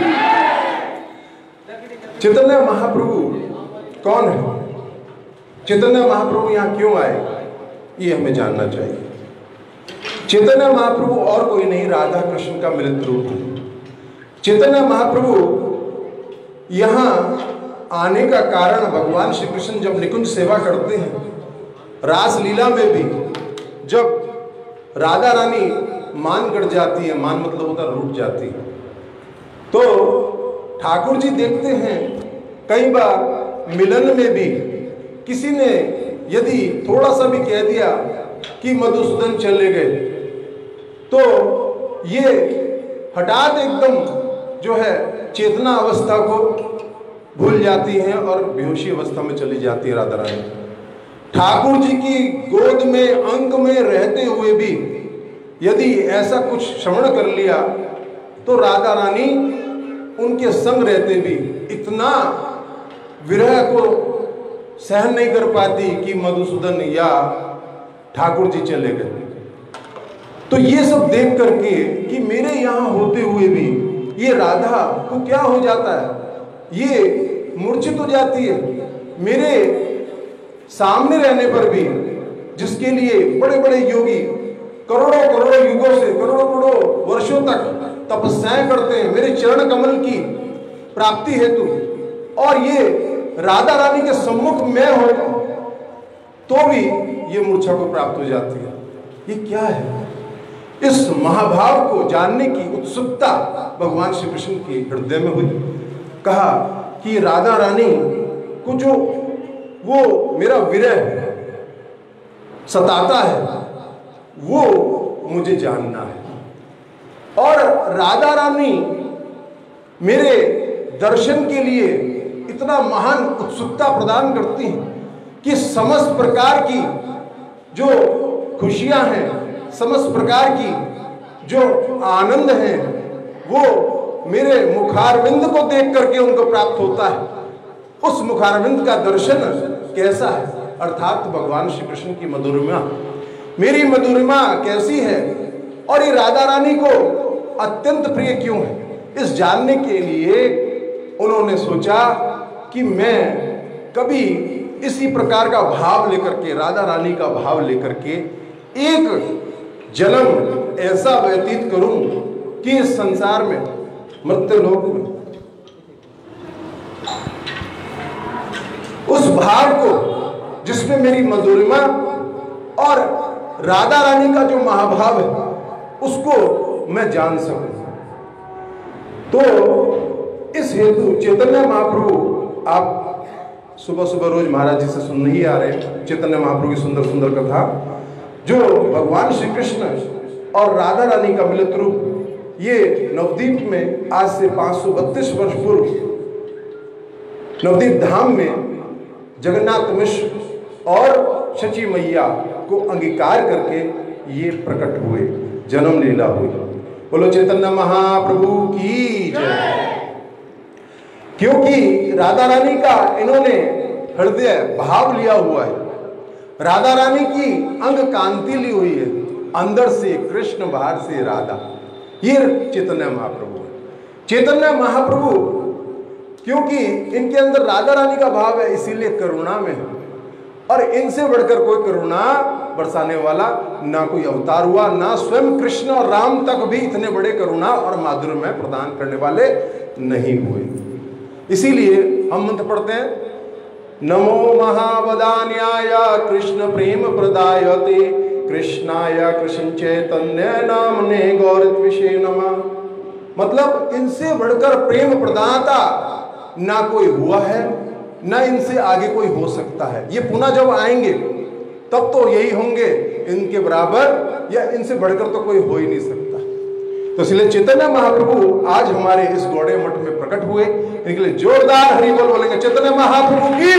चैतन्य महाप्रभु कौन है? चैतन्य महाप्रभु यहाँ क्यों आए, ये हमें जानना चाहिए। चैतन्य महाप्रभु और कोई नहीं, राधा कृष्ण का मिलित रूप है। चैतन्य महाप्रभु यहाँ आने का कारण भगवान श्री कृष्ण जब निकुंज सेवा करते हैं, रासलीला में भी जब राधा रानी मान कर जाती है, मान मतलब होता रूठ जाती है, तो ठाकुर जी देखते हैं कई बार मिलन में भी किसी ने यदि थोड़ा सा भी कह दिया कि मधुसूदन चले गए, तो ये हठात एकदम जो है चेतना अवस्था को भूल जाती हैं और बेहोशी अवस्था में चली जाती है राधा रानी। ठाकुर जी की गोद में अंक में रहते हुए भी यदि ऐसा कुछ श्रवण कर लिया तो राधा रानी उनके संग रहते भी इतना विरह को सहन नहीं कर पाती कि मधुसूदन या ठाकुर जी चले गए। तो ये सब देख करके कि मेरे यहाँ होते हुए भी ये राधा को क्या हो जाता है, ये मूर्छित हो जाती है। मेरे सामने रहने पर भी जिसके लिए बड़े बड़े योगी करोड़ों करोड़ों युगों से करोड़ों करोड़ों वर्षों तक तपस्याएं करते हैं मेरे चरण कमल की प्राप्ति हेतु, और ये राधा रानी के सम्मुख में हो तो भी ये मूर्छा को प्राप्त हो जाती है। ये क्या है? इस महाभाव को जानने की उत्सुकता भगवान श्री कृष्ण के हृदय में हुई। कहा कि राधा रानी को जो वो मेरा विरह सताता है वो मुझे जानना है, और राधा रानी मेरे दर्शन के लिए इतना महान उत्सुकता प्रदान करती हैं कि समस्त प्रकार की जो खुशियां हैं, समस्त प्रकार की जो आनंद हैं, वो मेरे मुखारविंद को देख करके उनको प्राप्त होता है। उस मुखारविंद का दर्शन कैसा है, अर्थात भगवान श्री कृष्ण की मधुरिमा, मेरी मधुरिमा कैसी है और ये राधा रानी को अत्यंत प्रिय क्यों है, इस जानने के लिए उन्होंने सोचा कि मैं कभी इसी प्रकार का भाव लेकर के, राधा रानी का भाव लेकर के एक जन्म ऐसा व्यतीत करूं कि इस संसार में, मृत्यु लोक में, उस भाव को जिसमें मेरी मधुरिमा और राधा रानी का जो महाभाव है उसको मैं जान सकूं। तो इस हेतु चैतन्य महाप्रभु, आप सुबह सुबह रोज महाराज जी से सुन ही आ रहे हैं चैतन्य महाप्रभु की सुंदर सुंदर कथा, जो भगवान श्री कृष्ण और राधा रानी का मिलित रूप ये नवद्वीप में आज से पाँच सौ बत्तीस वर्ष पूर्व नवद्वीप धाम में जगन्नाथ मिश्र और शची मैया को अंगीकार करके ये प्रकट हुए, जन्म लीला हुई। बोलो चैतन्य महाप्रभु की जय। क्योंकि राधा रानी का इन्होंने हृदय भाव लिया हुआ है, राधा रानी की अंग कांति ली हुई है, अंदर से कृष्ण बाहर से राधा, ये चैतन्य महाप्रभु है। चैतन्य महाप्रभु क्योंकि इनके अंदर राधा रानी का भाव है इसीलिए करुणा में है, और इनसे बढ़कर कोई करुणा बरसाने वाला ना कोई अवतार हुआ, ना स्वयं कृष्ण और राम तक भी इतने बड़े करुणा और माधुर्य प्रदान करने वाले नहीं हुए। इसीलिए हम मंत्र पढ़ते हैं, नमो महावदान्याय कृष्ण प्रेम प्रदायते कृष्णाय कृष्ण चैतन्य नामने गौरद्विषे नमः। मतलब इनसे बढ़कर प्रेम प्रदाता ना कोई हुआ है, ना इनसे आगे कोई हो सकता है। ये पुनः जब आएंगे तब तो यही होंगे, इनके बराबर या इनसे बढ़कर तो कोई हो ही नहीं सकता। तो इसलिए चैतन्य महाप्रभु आज हमारे इस गौड़े मठ में प्रकट हुए, इनके लिए जोरदार हरि बोल बोलेंगे। चैतन्य महाप्रभु की,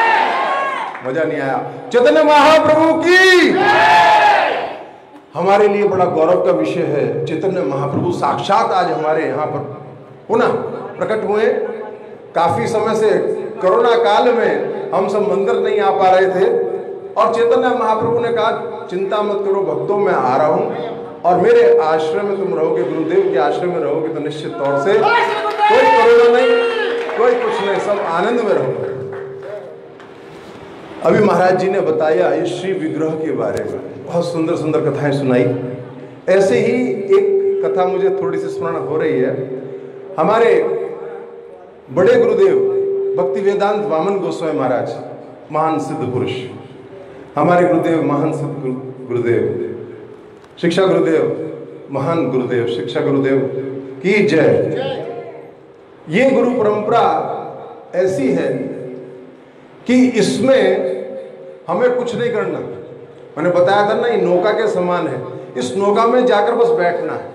मजा नहीं आया? चैतन्य महाप्रभु की। हमारे लिए बड़ा गौरव का विषय है, चैतन्य महाप्रभु साक्षात आज हमारे यहाँ पर पुनः प्रकट हुए। काफी समय से कोरोना काल में हम सब मंदिर नहीं आ पा रहे थे, और चैतन्य महाप्रभु ने कहा चिंता मत करो भक्तों, मैं आ रहा हूँ और मेरे आश्रम में तुम रहोगे, गुरुदेव के आश्रम में रहोगे तो निश्चित तौर से कोई कोरोना नहीं, कोई कुछ नहीं, सब आनंद में रहोगे। अभी महाराज जी ने बताया इस श्री विग्रह के बारे में, बहुत सुंदर सुंदर कथाएं सुनाई। ऐसे ही एक कथा मुझे थोड़ी सी स्मरण हो रही है। हमारे बड़े गुरुदेव भक्ति वेदांत वामन गोस्वामी महाराज, महान सिद्ध पुरुष, हमारे गुरुदेव महान सिद्ध गुरुदेव, शिक्षा गुरुदेव, महान गुरुदेव, शिक्षा गुरुदेव की जय। ये गुरु परंपरा ऐसी है कि इसमें हमें कुछ नहीं करना। मैंने बताया था ना, ये नौका के समान है, इस नौका में जाकर बस बैठना है,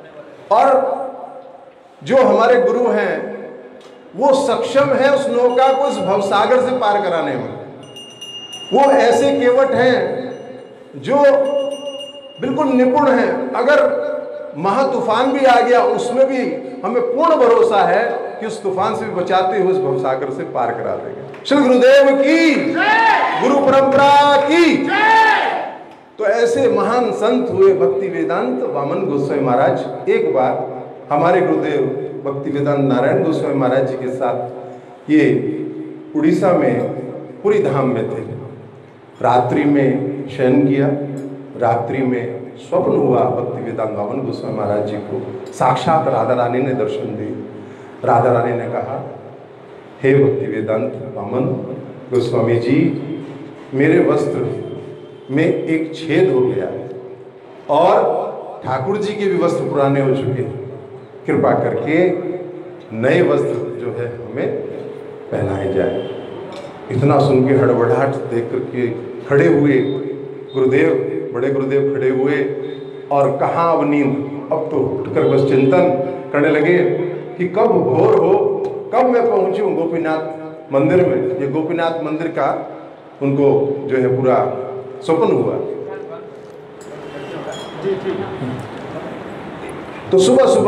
और जो हमारे गुरु हैं वो सक्षम है उस नौका को इस भवसागर से पार कराने में। वो ऐसे केवट हैं जो बिल्कुल निपुण हैं, अगर महातूफान भी आ गया उसमें भी हमें पूर्ण भरोसा है कि उस तूफान से भी बचाते हुए उस भवसागर से पार करा देंगे। श्री गुरुदेव की, गुरु परंपरा की। तो ऐसे महान संत हुए भक्ति वेदांत वामन गोस्वामी महाराज। एक बार हमारे गुरुदेव भक्ति वेदांत नारायण गोस्वामी महाराज जी के साथ ये उड़ीसा में पुरी धाम में थे। रात्रि में शयन किया, रात्रि में स्वप्न हुआ भक्ति वेदांत वामन गोस्वामी महाराज जी को, साक्षात राधा रानी ने दर्शन दिए। राधा रानी ने कहा, हे भक्ति वेदांत वामन गोस्वामी जी, मेरे वस्त्र में एक छेद हो गया है और ठाकुर जी के भी वस्त्र पुराने हो चुके हैं, कृपा करके नए वस्त्र जो है हमें पहनाए जाए। इतना सुन के हड़बड़ाहट देख करके खड़े हुए गुरुदेव, बड़े गुरुदेव खड़े हुए, और कहाँ अब नींद, अब तो उठकर बस चिंतन करने लगे कि कब भोर हो, कब मैं पहुंचूं गोपीनाथ मंदिर में। ये गोपीनाथ मंदिर का उनको जो है पूरा स्वप्न हुआ। तो सुबह सुबह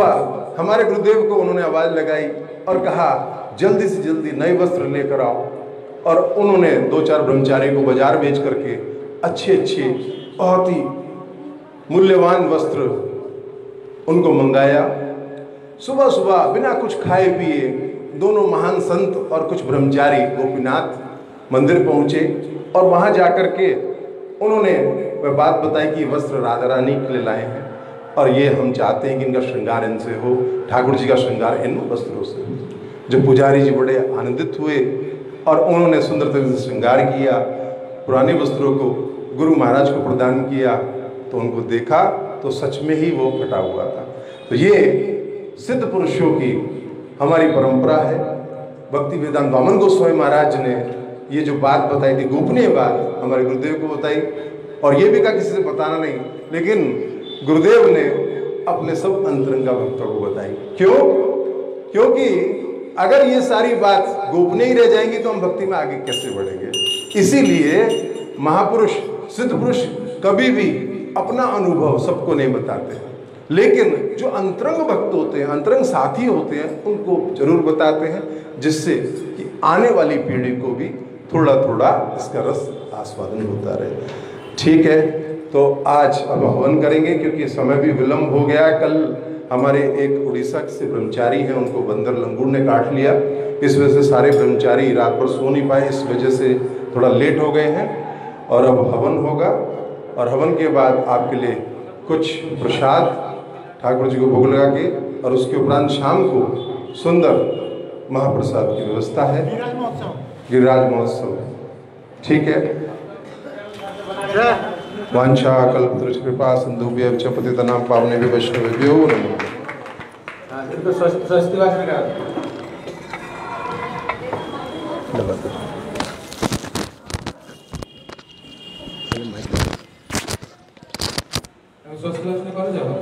हमारे गुरुदेव को उन्होंने आवाज़ लगाई और कहा जल्दी से जल्दी नए वस्त्र लेकर आओ। और उन्होंने दो चार ब्रह्मचारी को बाजार भेज करके अच्छे अच्छे बहुत ही मूल्यवान वस्त्र उनको मंगाया। सुबह सुबह बिना कुछ खाए पिए दोनों महान संत और कुछ ब्रह्मचारी गोपीनाथ मंदिर पहुँचे और वहाँ जाकर के उन्होंने वह बात बताई कि वस्त्र राधा रानी के लिए लाए हैं और ये हम चाहते हैं कि इनका श्रृंगार इनसे हो, ठाकुर जी का श्रृंगार इन वस्त्रों से हो। जब पुजारी जी बड़े आनंदित हुए और उन्होंने सुंदर तरीके से श्रृंगार किया, पुराने वस्त्रों को गुरु महाराज को प्रदान किया, तो उनको देखा तो सच में ही वो फटा हुआ था। तो ये सिद्ध पुरुषों की हमारी परंपरा है। भक्ति वेदांत वामन गोस्वामी महाराज ने ये जो बात बताई थी, गोपनीय बात, हमारे गुरुदेव को बताई और ये भी कहा किसी से बताना नहीं, लेकिन गुरुदेव ने अपने सब अंतरंगा भक्तों को बताई। क्यों? क्योंकि अगर ये सारी बात गोपनीय ही रह जाएंगी तो हम भक्ति में आगे कैसे बढ़ेंगे। इसीलिए महापुरुष सिद्ध पुरुष कभी भी अपना अनुभव सबको नहीं बताते हैं, लेकिन जो अंतरंग भक्त होते हैं, अंतरंग साथी होते हैं, उनको जरूर बताते हैं, जिससे कि आने वाली पीढ़ी को भी थोड़ा थोड़ा इसका रस आस्वादन होता रहे। ठीक है, तो आज अब हवन करेंगे क्योंकि समय भी विलम्ब हो गया। कल हमारे एक उड़ीसा से ब्रह्मचारी हैं, उनको बंदर लंगूर ने काट लिया, इस वजह से सारे ब्रह्मचारी रात भर सो नहीं पाए, इस वजह से थोड़ा लेट हो गए हैं। और अब हवन होगा और हवन के बाद आपके लिए कुछ प्रसाद ठाकुर जी को भोग लगा के और उसके उपरांत शाम को सुंदर महाप्रसाद की व्यवस्था है, गिरिराज महोत्सव। ठीक है। वांछा कल्पतरुष कृपा सिंधुभ्यः च पतितानां पावनेभ्यो वैष्णवेभ्यो नमो। हां, इनको स्वस्ति वाचन करा। स्वस्ति वाचन करो जाओ।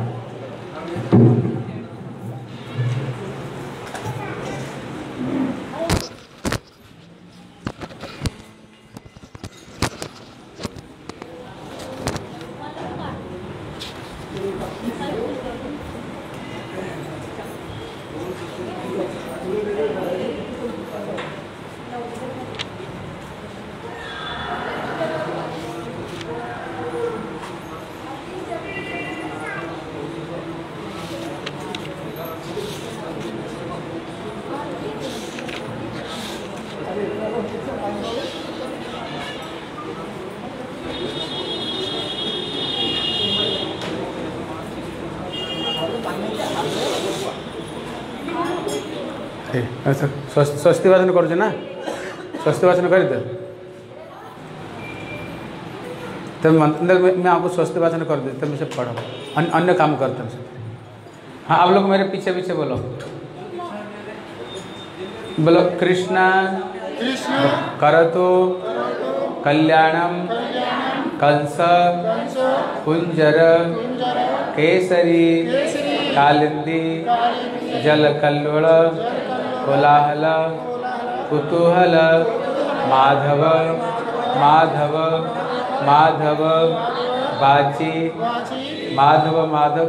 स्वस्ति वाचन करुचे ना, स्वस्ति वाचन कर दे तब अंदर में मैं आपको स्वस्ति वाचन कर दे, तब से पढ़ो, अन, अन्य काम करते हैं। हाँ, आप लोग मेरे पीछे पीछे बोलो बोलो कृष्णा करतो कल्याणम कंस कुंजर केसरी कालिंदी जलकल्लोल कोलाहल कुतूहल माधव माधव माधव बाची माधव माधव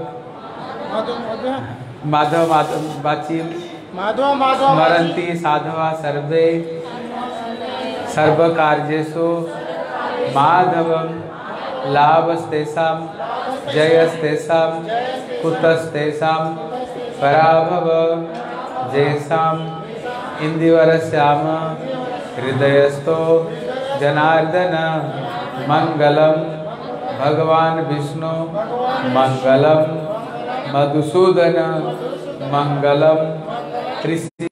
माधव माधव बाची माधव माधव स्मरन्ति साधवा सर्वे सर्वकार्येषु माधवं लाभस्तेषां जयस्तेषां कुतस्तेषां पराभव जैसाम इंदिवरश्याम हृदयस्थो जनार्दन मंगलम भगवान विष्णु मंगलम मधुसूदन मंगलम कृष्ण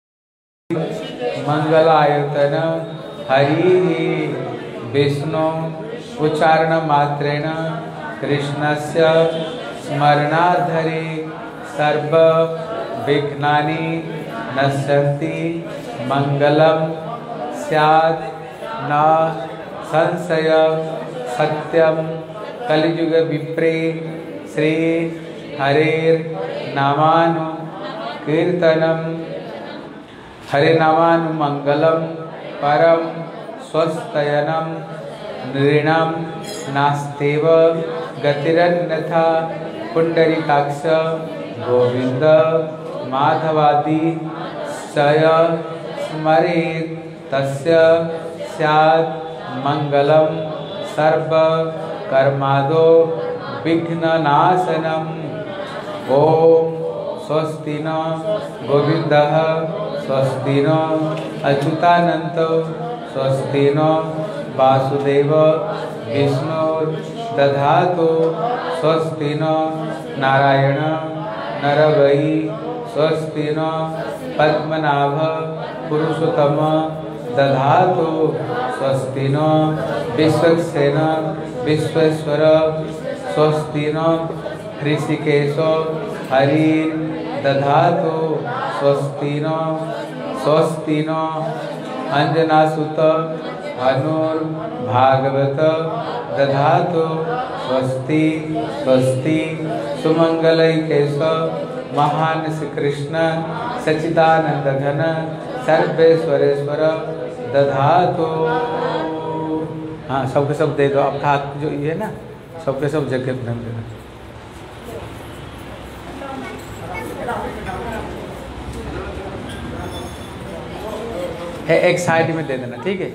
मंगलायतन हरि विष्णु उच्चारण मात्रेण कृष्णस्य स्मरणाधरे सर्व विघ्नानि नश्यन्ति मंगलम स्यात् न संशय सत्यम कलियुग विप्रे श्री हरेर नामानु कीर्तनम हरे नामानु मंगलम परम स्वस्तयनम नृणाम नास्तेव गतिरन्यथा पुंडरीकाक्ष गोविंद माधवादि सय स्मरेत् तस्य स्यात् मंगलम सर्व कर्मादो विघ्ननाशनम। ओम स्वस्ति न गोविंदः स्वस्ति न अच्युतानंत स्वस्ति न वासुदेव विष्णुर्दधातु स्वस्ति न नारायण नरवै स्वस्ति न पद्मनाभ पुरुषोत्तम दधातु स्वस्ति न विश्वक्सेन विश्वेश्वर स्वस्ति न ऋषिकेश हरि दधातु स्वस्ति न स्वस्ति न अंजनासुत हनुर्भागवत दधातु स्वस्ति स्वस्ति सुमंगलैकेश महान श्री कृष्ण सच्चिदानंद घन सर्वेश्वरेश्वर दधातु। हाँ सबके सब दे दो। आपका हाथ जो ये है ना सबके सब जगह पर देना है, एक साइड में दे देना, ठीक है।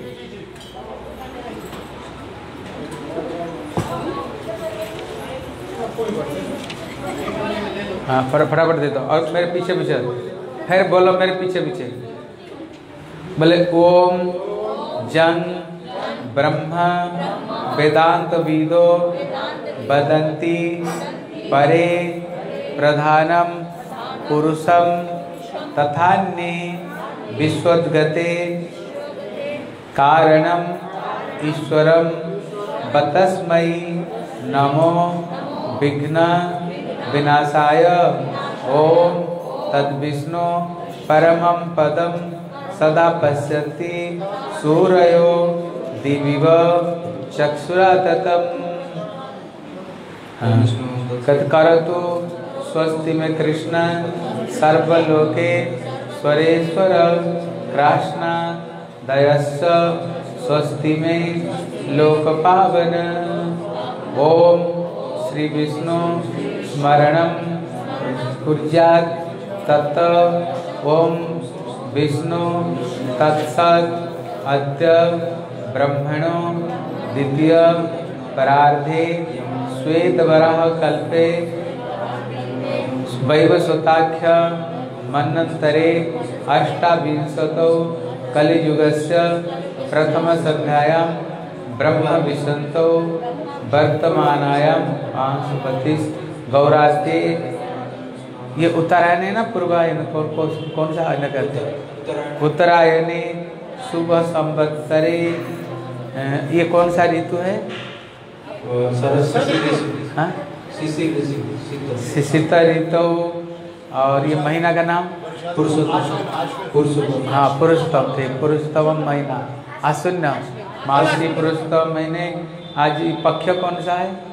हाँ फटाफट दे दो और मेरे पीछे पीछे फिर बोलो मेरे पीछे पीछे बोले ओम जं ब्रह्मा वेदांत विदो वदन्ति परे प्रधानम पुरुषम तथान्ये विश्वोद्गते कारणम ईश्वरम बतस्मै नमो विघ्न विनाशाय। ओम तद्विष्णु परमं पदम सदा पश्यन्ति सूरयो दिविव चक्षुराततम। कत्करतु स्वस्ति में कृष्ण सर्वलोके स्वरेश्वर कृष्ण दयस्स स्वस्ति में लोकपावन। ओम श्री विष्णु स्मरणम कुर्यात् तत्। ओम विष्णु तत्सत् अद्य ब्रह्मणो द्वितीय परार्धे श्वेतवराह कल्पे वैवस्वताख्य मन्वन्तरे अष्टाविंशतौ कलियुगस्य प्रथम संध्यायां ब्रह्म विशंतो वर्तमानायां पांशुपतिस गौरास्ते। ये उत्तरायण है ना पूर्वायन कौन कौन कौन सा आयन कहते हैं? उत्तरायणे शुभ संवत्सरे। ये कौन सा ऋतु है? हाँ शीत ऋतु। और ये महीना का नाम पुरुषोत्तम। हाँ पुरुषोत्तम थे, पुरुषोत्तम महीना आश्विन मासी पुरुषोत्तम महीने। आज पक्ष कौन सा है?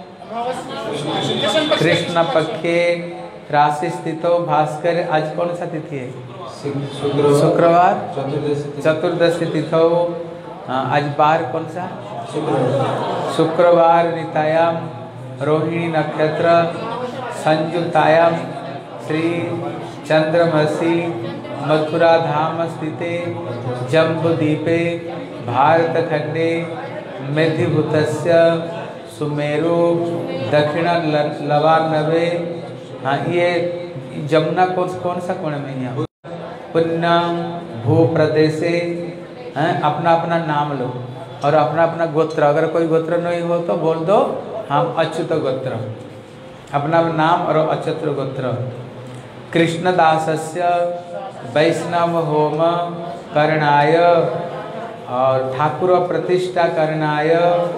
कृष्ण पक्षे राशि स्थितो भास्कर। आज कौन सा तिथि है? शुक्रवार चतुर्दशी तिथौ। आज बार कौन सा? शुक्रवार ऋतायाम रोहिणी नक्षत्र संयुक्तायाम श्री चंद्रमसी मथुरा धाम स्थिते जम्बूद्वीपे भारतखंडे मेधिभूतस्य सुमेरु दक्षिण लवार्णवे। हाँ ये जमुना कौन कौन सा कोण में यहाँ पुण्य भू प्रदेशे। हैं अपना अपना नाम लो और अपना अपना गोत्र। अगर कोई गोत्र नहीं हो तो बोल दो हम अच्युत गोत्र। अपना नाम और अच्युत गोत्र। कृष्णदासस्य वैष्णव होम करणाय और ठाकुर प्रतिष्ठा करणाय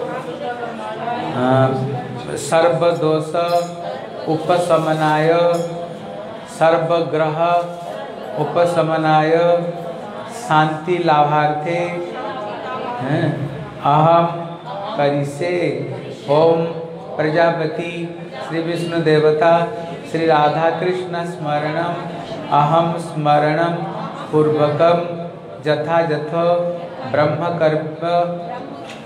सर्वदोष उपशमनाय सर्वग्रह उपशमनाय शांति लाभार्थे अहम करिष्ये। ओम प्रजापति श्री विष्णु देवता श्री राधा कृष्ण स्मरणम अहम स्मरणम पूर्वकम यथा यथा ब्रह्म कर्म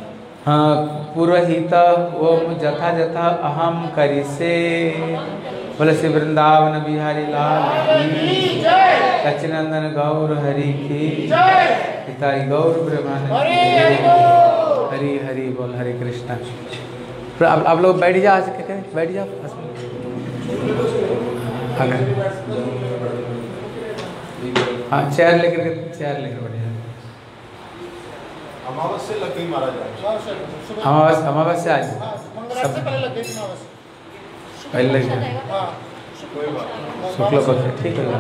पुरोहित ओम यथा यथा अहम करिष्ये। बोले श्री वृंदावन बिहारी लाल की, सच्चिदानंद गौर हरि की, पिताई गौर ब्रह्मानंद हरि हरि बोल। हरे कृष्णा। अब आप लोग बैठ जाओ, आज क्या बैठ जाओ अगर हाँ चेयर लेकर के चेयर लेकर बैठ जाओ। अमावस्या लग गई महाराज। अमावस्या अमावस्या आज सब पहले लग गई अमावस्या। पहले लग गया शुक्ल पक्ष ठीक है।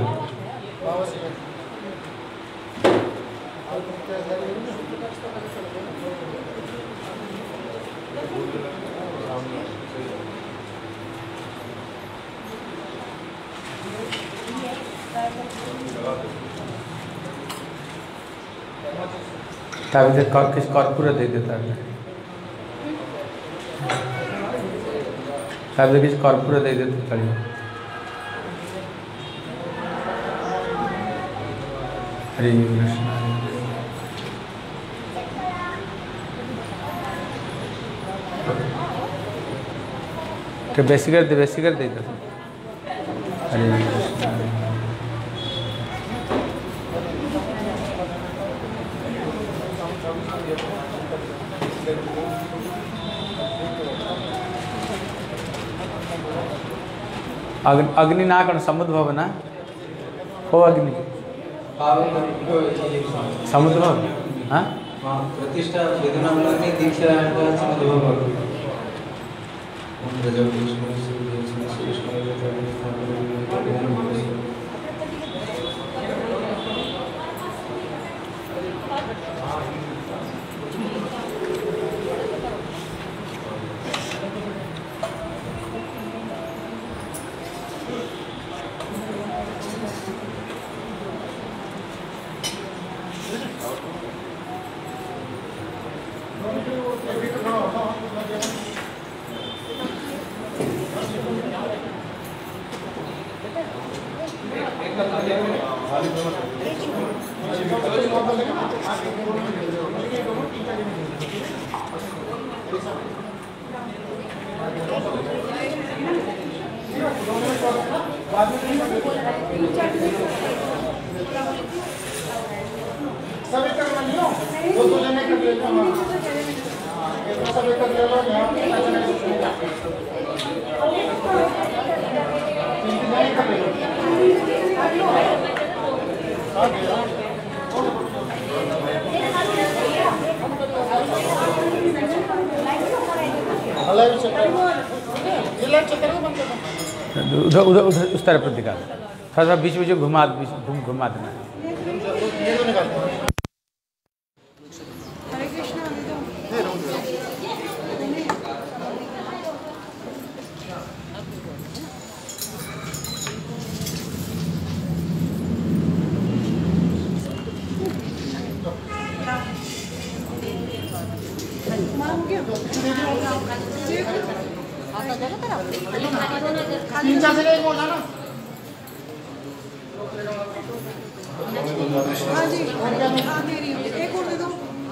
तब इधर किस कर्पूर दे देता है, तब किस कर्पूर दे देते चलिए। हरे कृष्ण। तो बेसी कर दे बेसी कर दे इधर। हरे कृष्ण। अग्नि अग्नि ना कर्ण समुद्र भवन हो अग्नि समुद्र भवन हाँ प्रतिष्ठा वेदना में दीक्षा समुद्र भवन। उधर उधर उधर उस तरफ दिखा थोड़ा सा बीच बीच में घुमा घूम घुमा देना। हरे कृष्ण। तीन चार जगह बोल ना। हाँ जी हाँ मेरी एक और दे दो।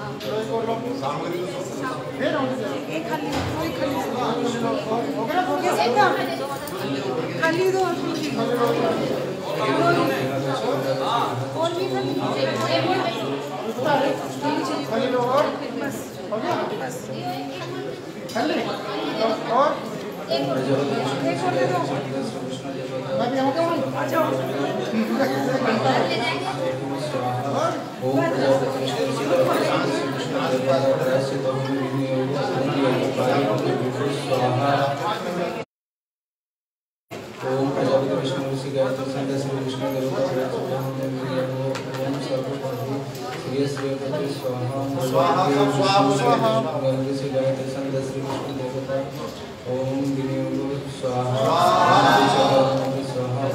एक खाली एक खाली हो गया सीधा खाली दो और भी खाली खाली लो और बस बस खाली और एक और दे दो। मैं भी आऊँगा आ जाओ। ओम प्रजापति विष्णु ऋषि गायत्री संध्या श्री विष्णु देवता ओम सर्वपति श्री श्रीपति स्वाहा स्वाहा गायत्री श्री गायत्री संध्या श्री विष्णु देवता ओम विनियोग स्वाहा स्वाहा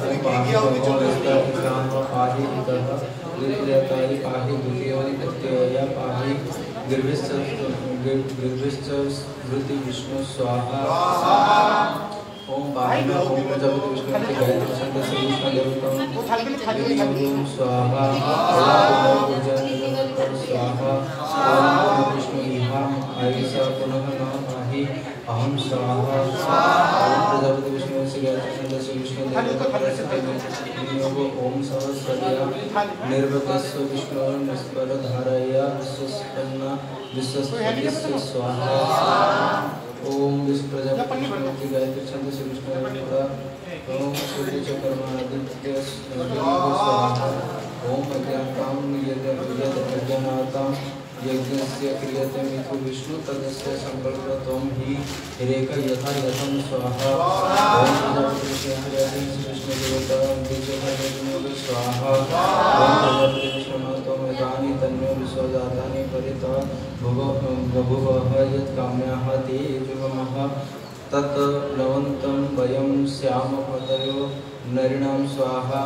पाहि पाहि पाहि द्वितीयोनि प्रत्यया पाहि गिर्भिश्च गिर्भिश्च स्मृति विष्णु स्वाहा ओम पाहि ओम प्रजापति विष्णु की गायत्री संध्या श्री विष्णु देवता ओम स्वाहा ओम स्वाहा ओम विष्णु इहा आयुषा पुनः न पाहि अहम स्वाहा ओम प्रजापति विष्णु की गायत्री संध्या श्री विनियोग ओम सहस्रया निर्वतस्व विष्णु निस्पर धारया विश्वस्पन्ना विश्वस्पतिस्य स्वाहा ओम विष्णु प्रजापति गायत्री छंद से विष्णु ओम सूर्य चक्रमा आदित्य स्वाहा ओम अज्ञातां यद यद अज्ञानातां यज्ञस्य क्रियते मिथु विष्णु तदस्य संकल्पत्वं हि हिरेक यथा यथं स्वाहा ओम प्रजापति विष्णु देवता बीजहरिणो स्वाहा ओम प्रजापति विष्णु त्वमेतानि तन्मे विश्वजातानि परिता बभुवः यत् काम्याः ते जुगमः तत् लवन्तं वयं स्याम पतयो नरिणां स्वाहा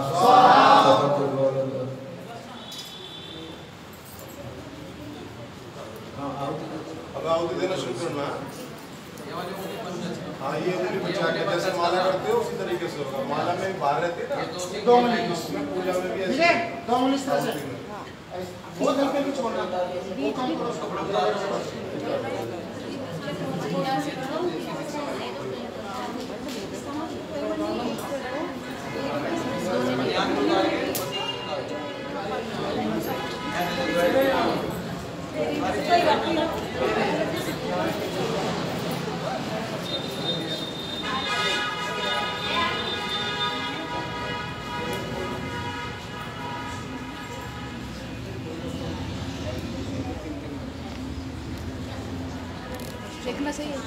अब आहुति देना शुरू करना। हाँ ये भी बचा के जैसे माला करते हो उसी तरीके से होगा। माला में बाहर रहती है ना दो मिनट उसमें पूजा में भी ठीक ऐसे है दो मिनट इस तरह से वो घर पे भी छोड़ना वो काम करो उसको देखना सही है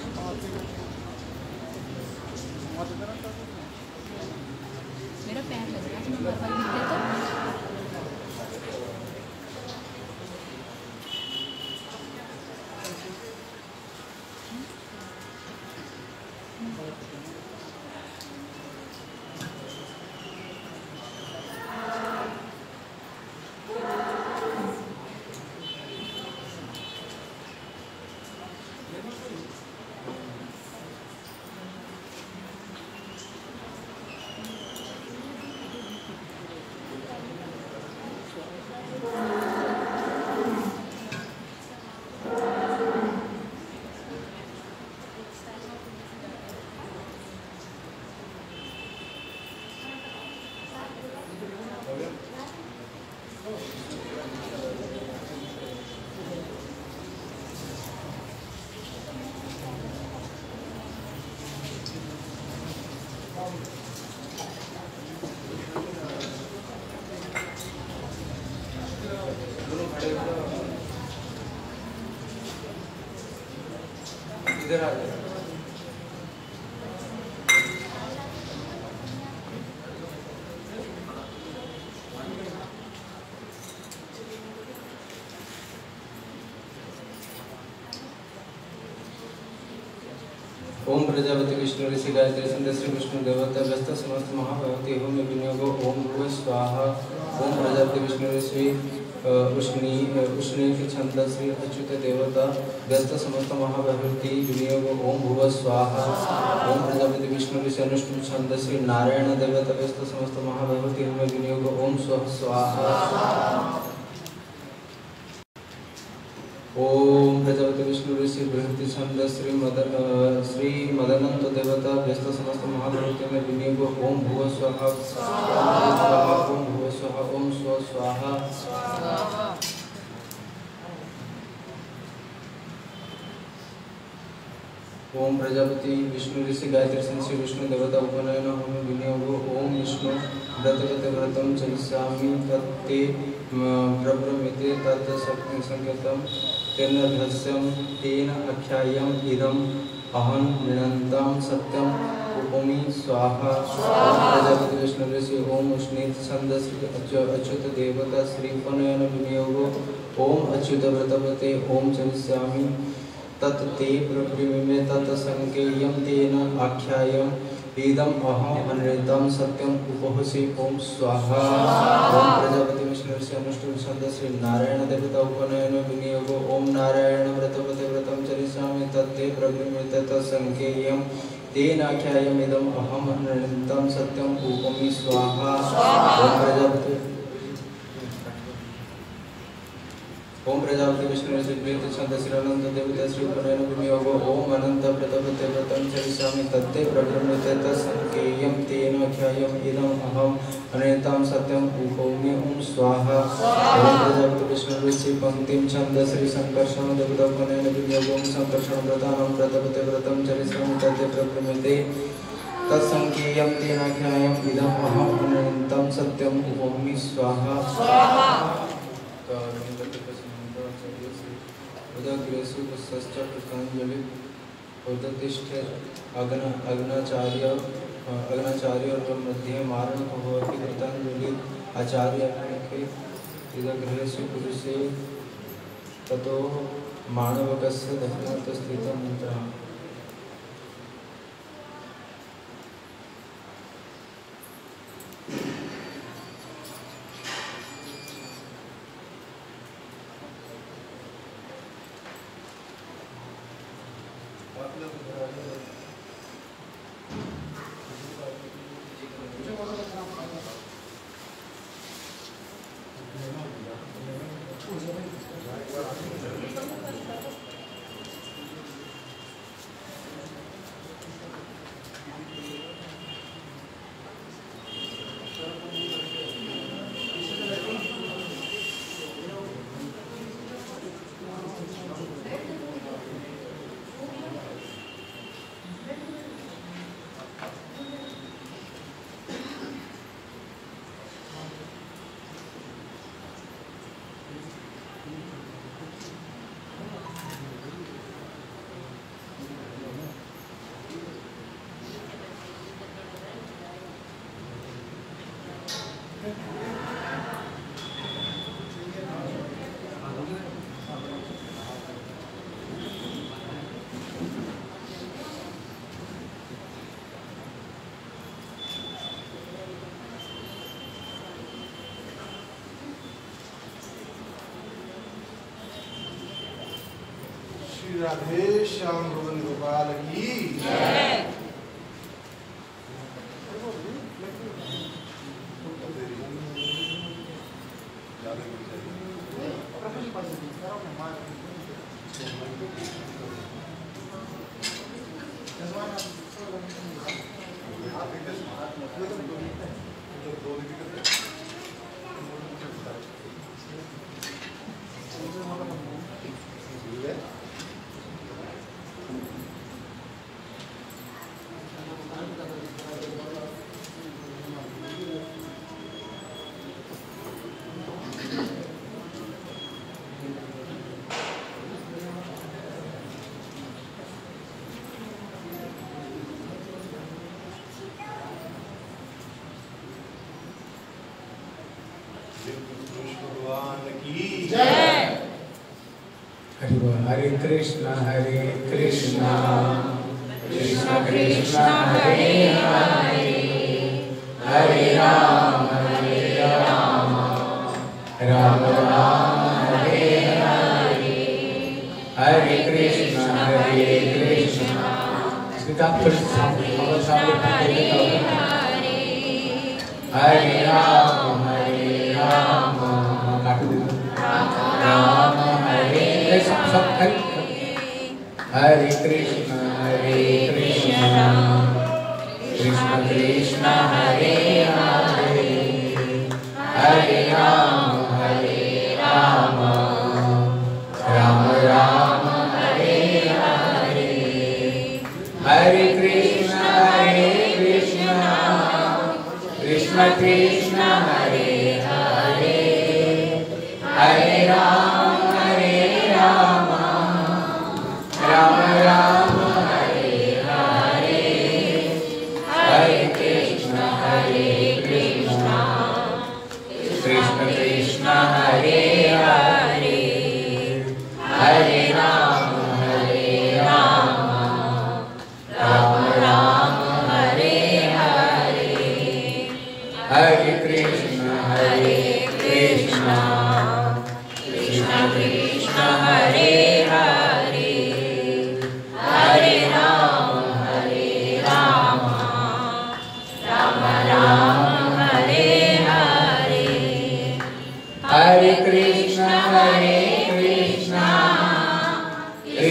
मेरा पैर लग रहा है बार बार गिरते तो इधर आ जाओ। ओम प्रजापति विष्णु ऋषि गायत्री संध्या श्री विष्णु देवता व्यस्त समस्त महाभगवती होम विनियोग ओम भूः स्वाहा ओम प्रजापति विष्णु ऋषि उष्णी उष्णी की छंद श्री अच्युत देवता व्यस्त समस्त महाभगवती विनियोग ओम भूः स्वाहा ओम प्रजापति विष्णु ऋषि अनुष्ठु छंद श्री नारायण देवता व्यस्त समस्त महाभगवती होम विनियोग ओम स्वः स्वाहा ओम प्रजापति विष्णु ऋषि बृहति छंद श्री मदन श्री मदनंत देवता व्यस्त समस्त महाभगवती में विनियोग ओम भूः स्वाहा ओम भूः स्वाहा ओम स्व स्वाहा ओम प्रजापति विष्णु ऋषि गायत्री संश्री विष्णु देवता उपनयन होम विनियोग ओम विष्णु व्रतगत व्रतम चलिष्यामि तत्ते प्रब्रह्मिते तत् संकेतम तेन धस्यम तेन आख्यायम इदम अहं मृणन्तां सत्यम उपमी स्वाहा ओम प्रजापति विष्णु ऋषि ओम उष्णीत छंद श्री अच्युत देवता श्री उपनयन विनियोग ओम अच्युत व्रतवते ओम चलिष्यामि तत् ते प्रब्रह्मिमे तत् संकेयम तेन आख्यायम इदम अहं अनृतं सत्यम उपहसि ओम स्वाहा ओम प्रजापति विष्णु ऋषि अनुष्ठुप छंद श्री नारायण देवता उपनयन विनियोग ओम नारायण व्रतपते व्रतं चरिष्यामि तत्ते प्रब्रह्मिते तत्संकेयम तेन आख्यायम इदम अहं अनृतं सत्यम उपमि स्वाहा ओम प्रजापति ओम प्रजापति विष्णु प्रीत छंद श्रीअनंत देवता श्री उपनयन विनियोग ओम अनंत प्रतपते व्रतं चरिष्यामि तत्ते प्रब्रह्मते तत्संकेयं तेन ख्यायम् इदम् अहम् अनेतां सत्यम् उभौमि ओम स्वाहा ओम प्रजापति विष्णु ऋषि पंक्तिं छंद श्री संकर्षण देवता उपनयन विनियोग ओम संकर्षण व्रतानां प्रतपते व्रतं चरिष्यामि तत्ते प्रब्रह्मते तत्संकेयं तेन ख्यायम् इदम् अहम् अनेतां सत्यम् उभौमि स्वाहा स्वाहा उदग्रेसु पुष्पश्च पुष्पांजलि उदतिष्ठे अग्न अग्नाचार्य अग्नाचार्य और मध्ये मारण भवति कृतांजलि आचार्य के उदग्रेसु पुरुषे ततो मानवकस्य दक्षिणात् स्थितं मंत्रः राधे श्याम भवन गोपाल की जय। हरे कृष्णा हरे कृष्णा कृष्णा कृष्णा हरे हरे हरे राम हरे राम राम राम हरे हरे हरे कृष्णा हरे कृष्णा हरे राम हरे राम राम हरे सब सब हरे कृष्णा हरे कृष्णा कृष्णा कृष्णा हरे हरे हरे राम हरे राम राम राम हरे हरे हरे कृष्णा हरे कृष्णा कृष्णा कृष्णा हरे हरे हरे राम हरे राम राम राम हरे हरे हरे कृष्णा हरे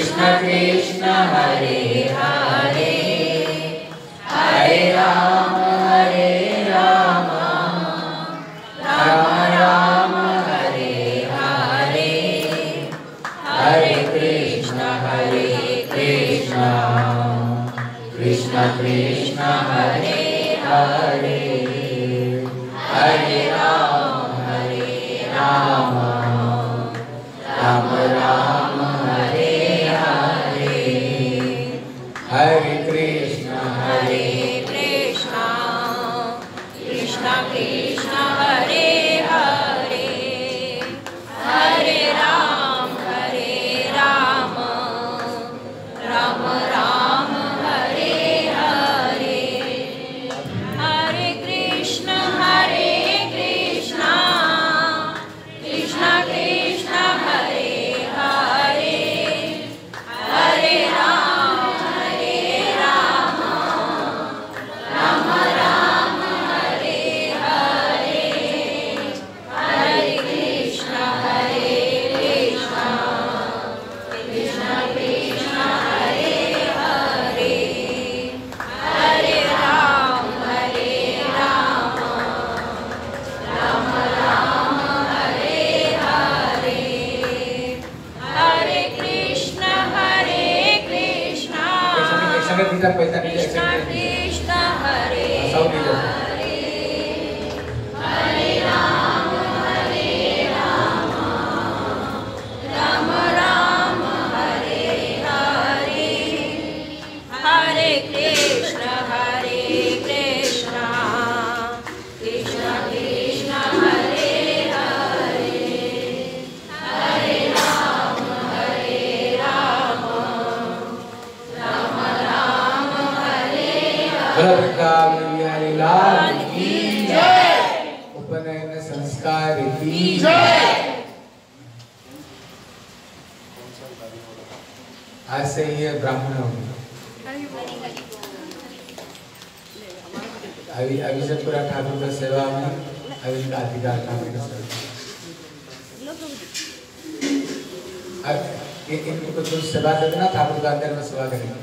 कृष्ण कृष्ण हरे हरे हरे राम हरे राम राम राम हरे हरे हरे कृष्ण हरे कृष्ण कृष्ण कृष्ण हरे हरे हरे राम हरे राम राम राम हरे हरे हरे कृष्ण हरे कृष्ण कृष्ण कृष्ण हरे हरे हरे राम हरे राम राम राम हरे हरे हरे कृष्ण हरे कृष्ण कृष्ण कृष्ण हरे हरे हरे राम हरे राम राम राम हरे हरे हरे कृष्ण हरे कृष्ण कृष्ण कृष्ण हरे हरे हरे राम हरे राम राम राम हरे हरे हरे कृष्ण हरे कृष्ण कृष्ण कृष्ण हरे हरे हरे राम हरे राम राम राम हरे हरे हरे कृष्ण हरे कृष्ण कृष्ण कृष्ण हरे हरे हरे राम हरे राम राम राम हरे हरे लाल की जय उपनयन संस्कार की जय। आज से ये ब्राह्मण होंगे। अभी अभी से पूरा ठाकुर का सेवा में अभी का अधिकार ठाकुर का सेवा। अब ये इनको कुछ सेवा दे देना, ठाकुर का अंदर में सेवा करेंगे।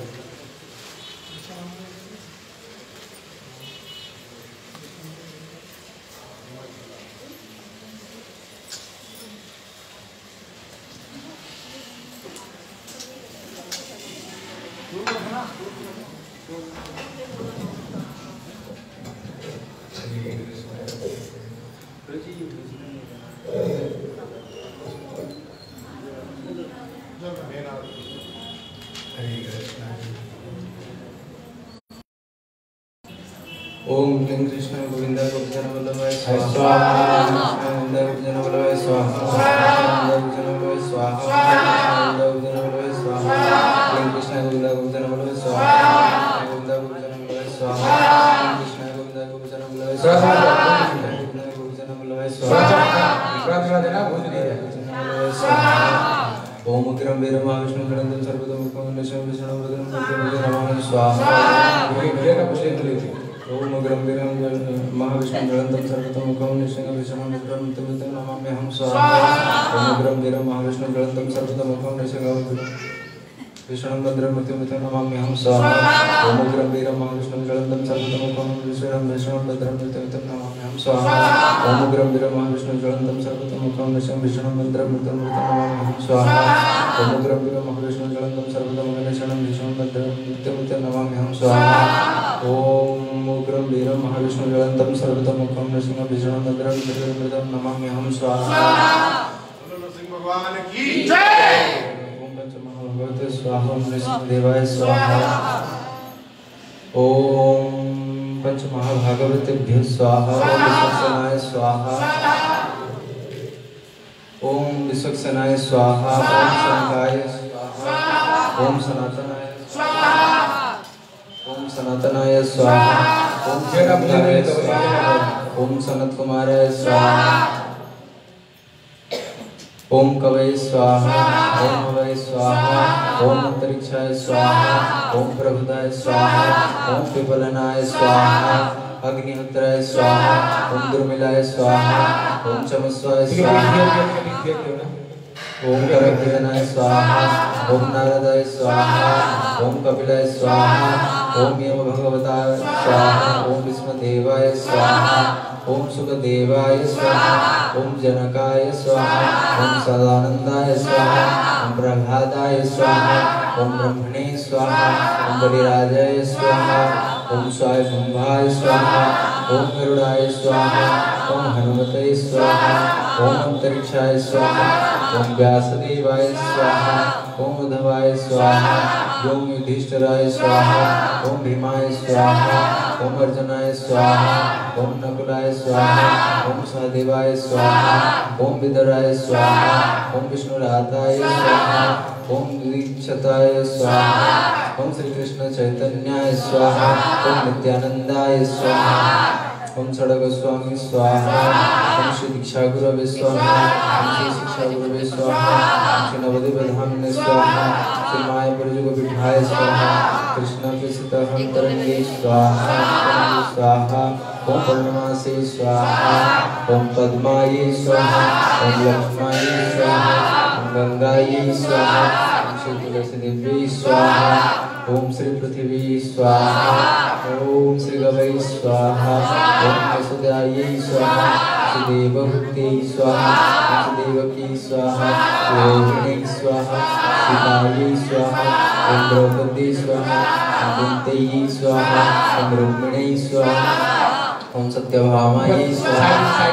ओम क्लीं कृष्ण गोविंद गोपीजन वल्लभाय स्वाहा गोविंद गोपीजन वल्लभाय स्वाहा गोविंद गोपीजन वल्लभाय स्वाहा गोविंद गोपीजन वल्लभाय स्वाहा क्लीं कृष्ण गोविंद गोपीजन वल्लभाय स्वाहा गोविंद गोपीजन वल्लभाय स्वाहा कृष्ण गोविंद गोपीजन वल्लभाय स्वाहा गोविंद गोपीजन वल्लभाय स्वाहा प्रार्थना देना भूल नहीं स्वाहा ओम उग्रं वीरं महाविष्णुं गणेशं सर्वतोमुखं निशं विष्णुं भद्रं भद्रं नमामि स्वाहा का पुष्प ओम उग्रं वीरं महाविष्णुं गणेशं सर्वतोमुखं निशं विष्णुं भद्रं भद्रं नमाम्यहं स्वाहा ओम उग्रं वीरं महाविष्णुं गणेशं सर्वतोमुखं निशं विष्णुं भद्रं भद्रं नमाम्यहं स्वाहा ओम उग्रं वीरं महाविष्णुं गणेशं सर्वतोमुखं निशं विष्णुं भद्रं भद्रं नमाम्यहं स्वाहा ओम उग्रं वीरं महाविष्णुं गणेशं सर्वतोमुखं निशं विष्णुं भद्रं भद्रं नमाम्यहं स्वाहा ओम उग्रं वीरं महाविष्णुं गणेशं सर्वतोमुखं निशं विष्णुं भद्रं भद्रं नमाम्यहं स्वाहा ओम उग्रं वीरं महाविष्णुं गणेशं सर्वतोमुखं निशं विष्णुं भद्रं भद्रं नमाम्यहं स्वाहा भगवान की जय। भगवते स्वाहा नृसिंहदेवाय स्वाहा ओम पंच महाभागवतेभ्यो स्वाहा ओम विश्वक्सेनाय स्वाहा ओम विश्वक्सेनाय स्वाहा ओम शंकाय स्वाहा ओम सनातनाय स्वाहा ओम सनातनाय स्वाहा ओम जगन्नाथाय स्वाहा ओम सनत कुमाराय स्वाहा ओम कवये स्वाहा ओम हवये स्वाहा ओम अंतरिक्षाय स्वाहा ओम प्रभुदाय स्वाहा ओम पिपलनाय स्वाहा अग्निहोत्राय स्वाहा ओम दुर्मिलाय स्वाहा ओम चमस्वाय स्वाहा ओम करभजनाय स्वाहा, ओम नारदाय स्वाहा, ओम कपिलाय स्वाहा, ओम यम भगवताय स्वाहा, ओम विष्णुदेवाय स्वाहा, ओम सुखदेवाय स्वाहा, ओम जनकाय स्वाहा, ओम सदानंदाय स्वाहा, ओम प्रह्लादाय स्वाहा, ओम ब्रह्मणे स्वाहा, ओम बलिराजाय स्वाहा, ओम स्वायंभुवाय स्वाहा, ओम गरुडाय स्वाहा, ओम हनुमते स्वाहा, ओम अंतरिक्षाय स्वाहा, ओम व्यासदेवाय स्वाहा, ओम उद्धवाय स्वाहा, ओम युधिष्ठिराय स्वाहा, ओम भीमाय स्वाहा, ओम अर्जुनाय स्वाहा, ओम नकुलाय स्वाहा, ओम सहदेवाय स्वाहा, ओम विदुराय स्वाहा, ओम विष्णुराधाय स्वाहा, ओम दीक्षिताय स्वाहा, ओम श्री कृष्ण चैतन्याय स्वाहा, ओम नित्यानंदाय स्वाहा, ओम सड़क स्वामी स्वाहा, ओम श्री दीक्षा गुरवे स्वाहा, ओम श्री शिक्षा गुरवे स्वाहा, ओम श्री नवद्वीप धाम स्वाहा, श्री मायापुर जुग विठाय स्वाहा, कृष्ण प्रसिद्धहं तरंगे स्वाहा, स्वाहा, ओम पूर्णमासे स्वाहा, ओम पद्माये स्वाहा, ओम लक्ष्माये स्वाहा, ओम गंगाये स्वाहा, ओम श्री तुलसी देवी स्वाहा, ओम श्री पृथ्वी स्वाहा, ओम श्री गवै स्वाहा, ओम वसुदेवाय स्वाहा, श्री देवहूते स्वाहा, ओम श्री देवकी स्वाहा, श्री रोहिणी स्वाहा, श्री काली स्वाहा, ओम द्रौपदी स्वाहा, ओम कुंती स्वाहा, ओम रुक्मिणी स्वाहा, ओम सत्यभामायै स्वाहा,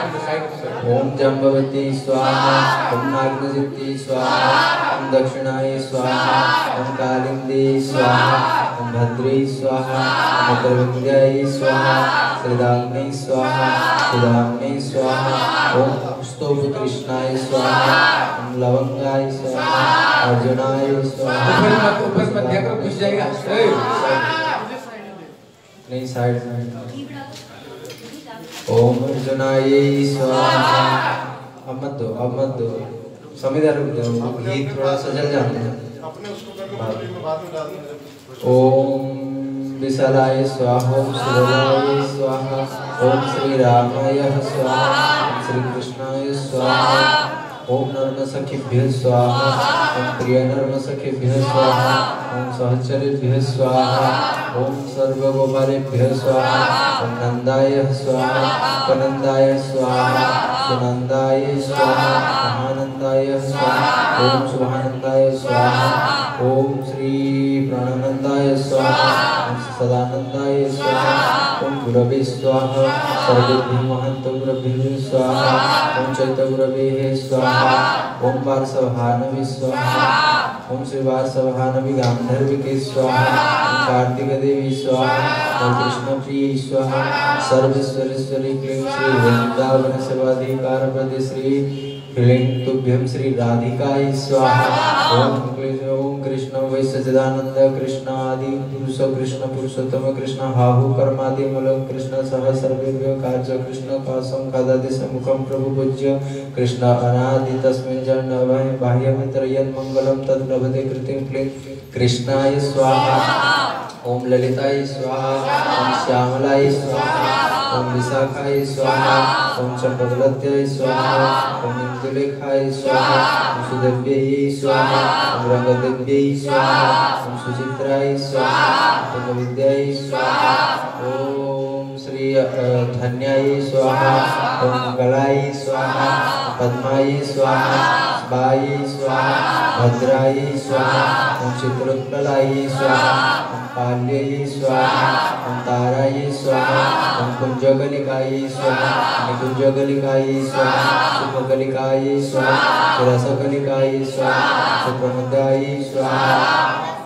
ओम जाम्बवती स्वाहा, ओम नागनजिती स्वाहा, ओम दक्षिणाय स्वाहा, ओम कालिंदी स्वाहा, ओम भद्री स्वाहा, ओम उत्तरविंध्याय स्वाहा, श्रीदाग्नि स्वाहा, श्रीदाग्नि स्वाहा, ओम स्तोभ कृष्णाय स्वाहा, ओम लवंगाय स्वाहा, अर्जुनाय स्वाहा। ऊपर ऊपर मत देखो घुस जाएगा। नहीं साइड में। ओम अर्जुनाय स्वाहा। अब मत दो, अब मत दो। समीधा रुक जाओ, घी थोड़ा सा जल जाने दो। अपने उसको करके बॉटल में बाद में डाल देंगे। ओम विशालाय स्वाहा, ओम सुरलाय स्वाहा, ओम श्री रामाय स्वाहा, ओम श्री कृष्णाय स्वाहा, ओम नर्म सखिभ्यः स्वाहा, ओम प्रिय नर्म सखिभ्यः स्वाहा, ओम सहचरेभ्यः स्वाहा, ओम सर्वगोपालेभ्यः स्वाहा, ओम नंदाय स्वाहा, उपनंदाय स्वाहा, सुनंदाय स्वाहा, महानंदाय स्वाहा, ओम शुभानंदाय स्वाहा, ओम श्री प्राणानंदाय स्वाहा, ओम सदानंदाय स्वाहा, ओम गुरवे स्वाहा, सर्वेभ्यो महन्तो गुरभ्यो स्वाहा, ओम चैतगुरवे स्वाहा, ओम वार्षभानवे स्वाहा, ओम श्री वार्षभानवी गांधर्विके स्वाहा, ओम कार्तिक देवी स्वाहा, ओम कृष्ण प्रिय स्वाहा, सर्वेश्वरेश्वरी क्लीं श्री वृंदावन सेवाधिकार प्रदे श्री क्लीं तुभ्यं श्री राधिकाय स्वाहा, ओम ओम कृष्ण वै सच्चिदानंद कृष्ण आदि पुरुष कृष्ण पुरुषोत्तम कृष्ण हाहु कर्मादि मूलम कृष्ण सह सर्वेभ्यो कार्य कृष्ण कासं खादादि सम्मुखं प्रभु पूज्य कृष्ण अनादि तस्मिन् जन्म बाह्य मित्र यन् मंगलम तत् लभते कृतिं क्लीं कृष्णाय स्वाहा, ओम ललिताय स्वाहा, ओम श्यामलाय स्वाहा, ओम विशाखाय स्वाहा, ओम चंपकलत्याय स्वाहा, ओम इंदुलेखाय स्वाहा, ओम सुदेव्यै स्वाहा, ओम रंगदेव्यै स्वाहा, ओम सुचित्राय स्वाहा, ओम विद्याय स्वाहा, ओम श्री धन्याय स्वाहा, ओम गलाय स्वाहा, पद्माय स्वाहा, बाय स्वाहा, भद्राय स्वाहा, ओम चित्रोत्पलाय स्वाहा, ओम पाल्यै स्वाहा, ओम ताराय स्वाहा, ओम कुंजगलिकाय स्वाहा, निकुंजगलिकाय स्वाहा, सुखगलिकाय स्वाहा, रसगलिकाय स्वाहा, सुप्रमदाय स्वाहा,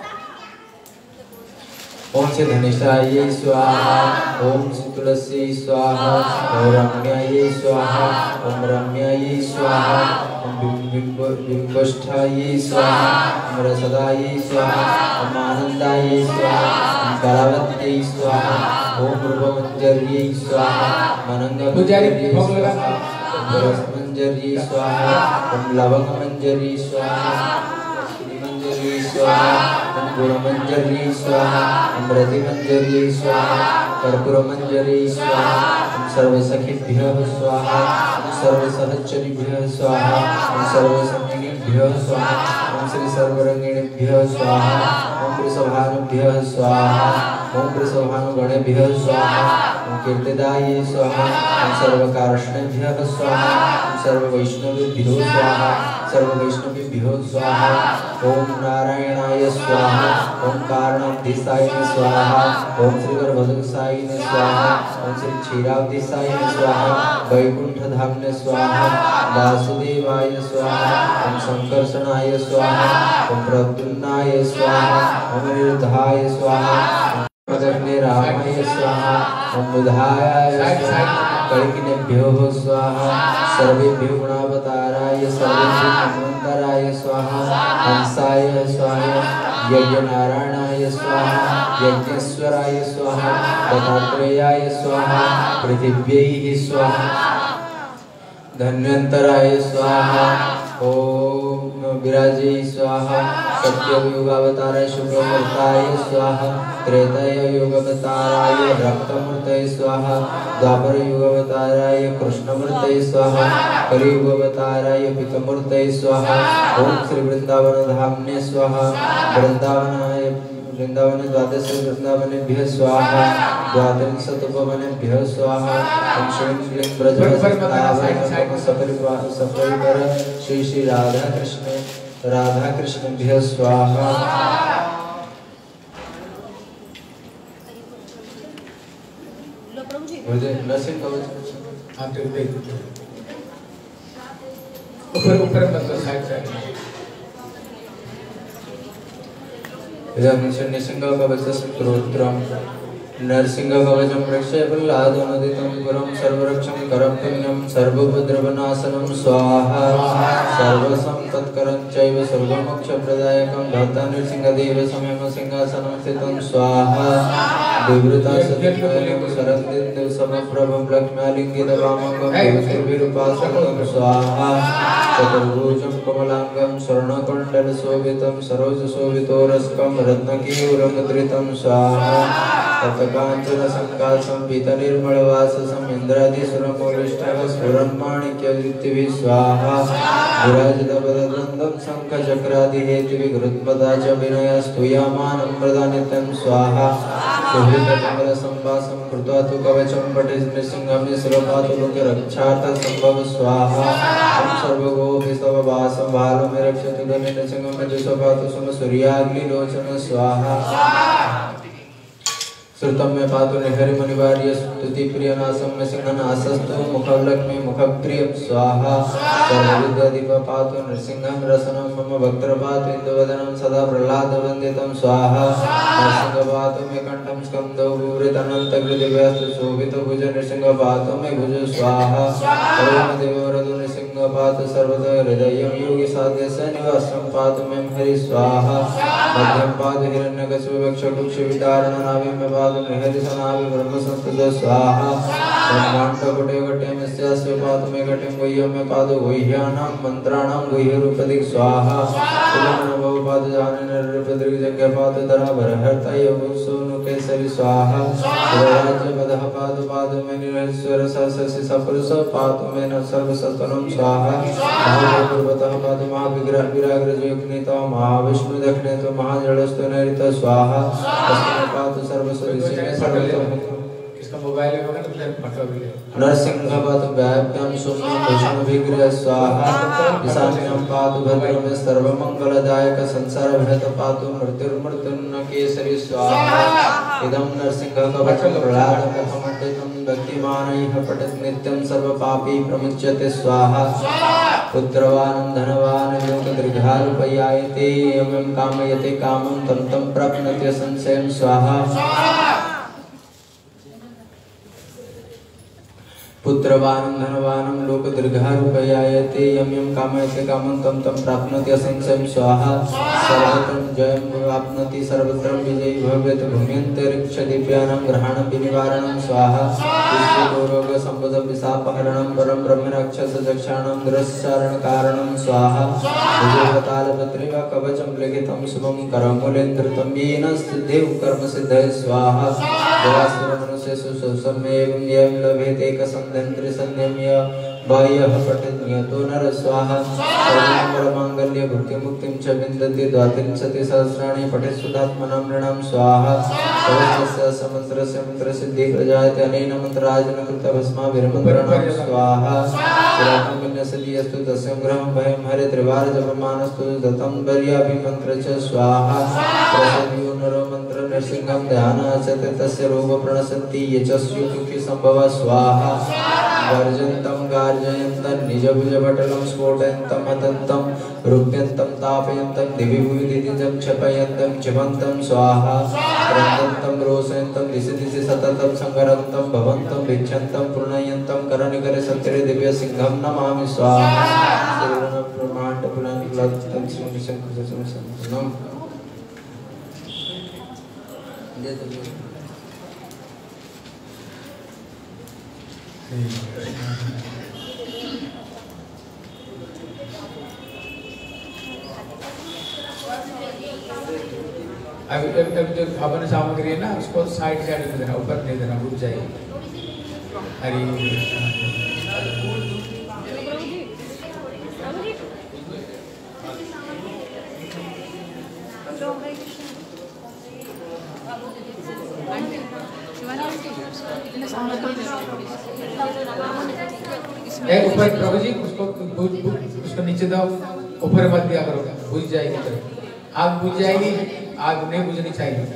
ओम श्री धनिष्ठाय स्वाहा, ओम श्री तुलसी स्वाहा, ओम रम्याय स्वाहा, ओम रम्याय स्वाहा, ओम बिंबष्ठाय स्वाहा, ओम रसदाय स्वाहा, ओम आनंदाय स्वाहा, ओम कलावत्यै स्वाहा, ओम रूपमंजर्यै स्वाहा, मनंगमंजर्यै स्वाहा, ओम रसमंजर्यै स्वाहा, ओम लवंगमंजर्यै स्वाहा, मंजरी स्वाहा, ओम गुणमंजरी स्वाहा, ओम रतिमंजरी स्वाहा, कर्पूरमंजरी स्वाहा, ओम सर्वसखिभ्यः स्वाहा, ओम सर्वसहचरिभ्यः स्वाहा, ओम सर्वसंगिनीभ्यः वृषभानुभ्यः स्वाहा ओम श्री सर्वरंगिणीभ्यः स्वाहा ओम वृषभानुभ्यः स्वाहा ओम वृषभानुगणेभ्यः स्वाहा ओम कीर्तिदाय स्वाहा ओम सर्वकारष्णेभ्यः स्वाहा ओम सर्ववैष्णवेभ्यो स्वाहा सर्ववैष्णवेभ्यो स्वाहा ओम नारायणाय स्वाहा ओम कारणाधीशाय स्वाहा ओम श्री गर्भदसाय स्वाहा ओम श्री क्षीराब्धिशाय स्वाहा वैकुंठधाम्ने स्वाहा वासुदेवाय स्वाहा ओम संकर्षणाय स्वाहा ओम प्रद्युम्नाय स्वाहा ओम निरुद्धाय स्वाहा प्रदग्ने रामाय स्वाहा ओम बुधाय स्वाहा कलिकिनेभ्यो स्वाहा सर्वेभ्यो गुणावताराय सर्वेभ्यो मनवन्तराय स्वाहा हंसाय स्वाहा यज्ञनारायणाय स्वाहा यज्ञेश्वराय स्वाहा दत्तात्रेयाय स्वाहा पृथिव्यै स्वाहा धन्वन्तराय स्वाहा ओम विराजे स्वाहा सत्ययुगावताराय शुभमूर्ताय स्वाहा त्रेताय युगावताराय रक्तमूर्तये स्वाहा द्वापर युगावताराय कृष्णमूर्तये स्वाहा कलियुगावताराय पीतमूर्तये स्वाहा ओम श्री वृंदावन धामने स्वाहा वृंदावनाय वृंदावन द्वादश वृंदावनेभ्यः स्वाहा द्वादशतुपवनेभ्यः स्वाहा ओम श्रीं क्लीं ब्रजवसंस्थापनाय सपरिवार सपरिवार श्री श्री राधा कृष्ण राधा कृष्णभ्यः स्वाहा मुझे नरसिंह कवच आप देख ऊपर ऊपर मतलब साइड साइड इदं नृसिंहकवचस्तोत्रम् नरसिंहकवचं रक्षय प्रह्लादोदितं गुरुं सर्वरक्षं करं पुण्यं सर्वोपद्रवनाशनं स्वाहा सर्वसम्पत्करं चैव सर्वमोक्षप्रदायकं भक्ता नृसिंहदेव समयं सिंहासनं स्थितं स्वाहा विवृता सत्यं शरदिन्दु समप्रभं लक्ष्म्यालिङ्गितवामकं देवतिर्विरूपासनं स्वाहा चतुर्भुजं कमलाङ्गं स्वर्णकुण्डलशोभितं सरोजशोभितोरस्कं रत्नकेयूरमुद्रितं स्वाहा तप्तकाञ्चनसङ्काशं पीतनिर्मलवाससं इन्द्रादिसुरमूलिष्ठः स्फुरन्माणिक्यदीप्तिभिः स्वाहा विराजितपदवृन्दं शङ्खचक्रादिहेतुभिः च विनयस्तूयमानं प्रदानितं स्वाहा सुहृतकमलसंवासं कृत्वा तु कवचं पठे नृसिंहं निःसृपातु लोकरक्षार्थसम्भव स्वाहा ॐ सर्वगोभिस्तववासं बालमे रक्षतु धनेन नृसिंहं यजुषपातु समसूर्याग्निलोचन स्वाहा श्रुतं मे पातु निहरिमनिवार्य स्तुतिप्रियनाशं मे सिंहनाशस्तु मुखलक्ष्मी मुखप्रियं स्वाहा सर्वविद्याधिप पातु नृसिंहं रसनं मम वक्त्रपातु इन्दुवदनं सदा प्रह्लादवन्दितं स्वाहा नृसिंह पातु मे कण्ठं स्कन्दौ भूरितनन्तकृतिव्यस्तु शोभितभुज नृसिंह पातु मे भुज स्वाहा देववरदु नृसिंह पातु सर्वदा हृदयं योगी साध्यस्य निवासं पातु मे हरि स्वाहा मध्यं पातु हिरण्यकशिपुवक्षकुक्षिवितारणनाभि मे पातु हरिसनाभि ब्रह्मसंस्कृत स्वाहा ब्रह्माण्डकुटेकट्यमस्यास्य पातु मे कटिं गुह्यं मे पातु गुह्यानां मन्त्राणां गुह्यरूपदिक् स्वाहा सुलभनभव पातु जाननरूपदिग्जज्ञ पातु धराभरहर्तय सोनुकेसरि स्वाहा सुरराज्यपदः पातु पातु मे निरश्वर सहसि सपुरुष पातु मे न सर्वसत्वनं स्वाहा महापूर्वतः पातु महाविग्रह विराग्रजयोग्नितो महाविष्णु दक्षिणेतो महाजलस्तु नैऋत स्वाहा तस्मै पातु सर्वसुरिषि मे सर्वतो इसका मोबाइल होगा तो फिर पटवा भी ले नरसिंह पातु व्याप्यं शून्यं विष्णुविग्रह स्वाहा ईशान्यं पातु भद्रं सर्वमङ्गलदायक संसारभयत पातु मृत्युर्मृत्युर्नकेसरि स्वाहा इदं नरसिंहकवचं प्रह्लादमुखमण्डितं भक्तिमानैः पठत् नित्यं सर्वपापी प्रमुच्यते स्वाहा पुत्रवान् धनवान् लोकदीर्घायुपयायते एवं कामयते कामं तं तं प्राप्नोति संशयं स्वाहा पुत्रवान् धनवान् लोकदीर्घायुपयायते यं यं कामयते कामं तं तं प्राप्नोति असंशयं स्वाहा सर्वत्र जयं प्राप्नोति सर्वत्र विजयी भवेत् भूम्यन्तरिक्षदिव्यानां ग्रहाणां विनिवारणं स्वाहा विश्वरोगसम्पदविशापहरणं परं ब्रह्मराक्षसजक्षाणां दुरस्चारणकारणं स्वाहा विजयतालपत्रिका कवचं लिखितं शुभं करमूलेन्द्रितं येन सिद्धेव कर्मसिद्धये स्वाहा देवासुरमनुष्येषु सौसम्येवं यं लभेते एकसन्ध्यं त्रिसन्ध्यं य बाह्यः पठन्यतो नर स्वाहा सर्वमङ्गलमाङ्गल्ये भुक्तिमुक्तिं च विन्दति द्वात्रिंशति सहस्राणि पठेत् सुधात्मनां नृणां स्वाहा सर्वस्य समन्त्रस्य मन्त्रसिद्धिः प्रजायते अनेन मन्त्रार्जनं कृत्वा भस्माभिर्मन्त्राणां स्वाहा चिरात्मन्यसति यस्तु तस्य ग्रहं भयं हरे त्रिवार जपमानस्तु दत्तं वर्याभिमन्त्र च स्वाहा प्रसद्यो नरो मन्त्र नृसिंहं ध्यानाचते तस्य रोगप्रणशन्ति यचस्युति सम्भव स्वाहा गर्जन्तं गार्जयन्तं निजभुजपटलं स्फोटयन्तं हतन्तं रुप्यन्तं तापयन्तं दिवि भुवि दिदिजं क्षपयन्तं चिमन्तं स्वाहा क्रन्दन्तं रोषयन्तं दिशि दिशि सततं संहरन्तं भवन्तं भिक्षन्तं प्रणयन्तं करनिकरे सत्रे दिव्यसिंहं नमामि स्वाहा शरीरं ब्रह्माण्ड पुराणं श्री शंकर अब अब अब जो हवन सामग्री है ना उसको साइड साइड में देना, ऊपर नहीं देना, रुक जाएगी। हरी ऊपर प्रभु जी उसको उसको नीचे दो, ऊपर मत दिया करो, बुझ जाएगी। तो आग बुझ जाएगी, आग नहीं बुझनी चाहिए।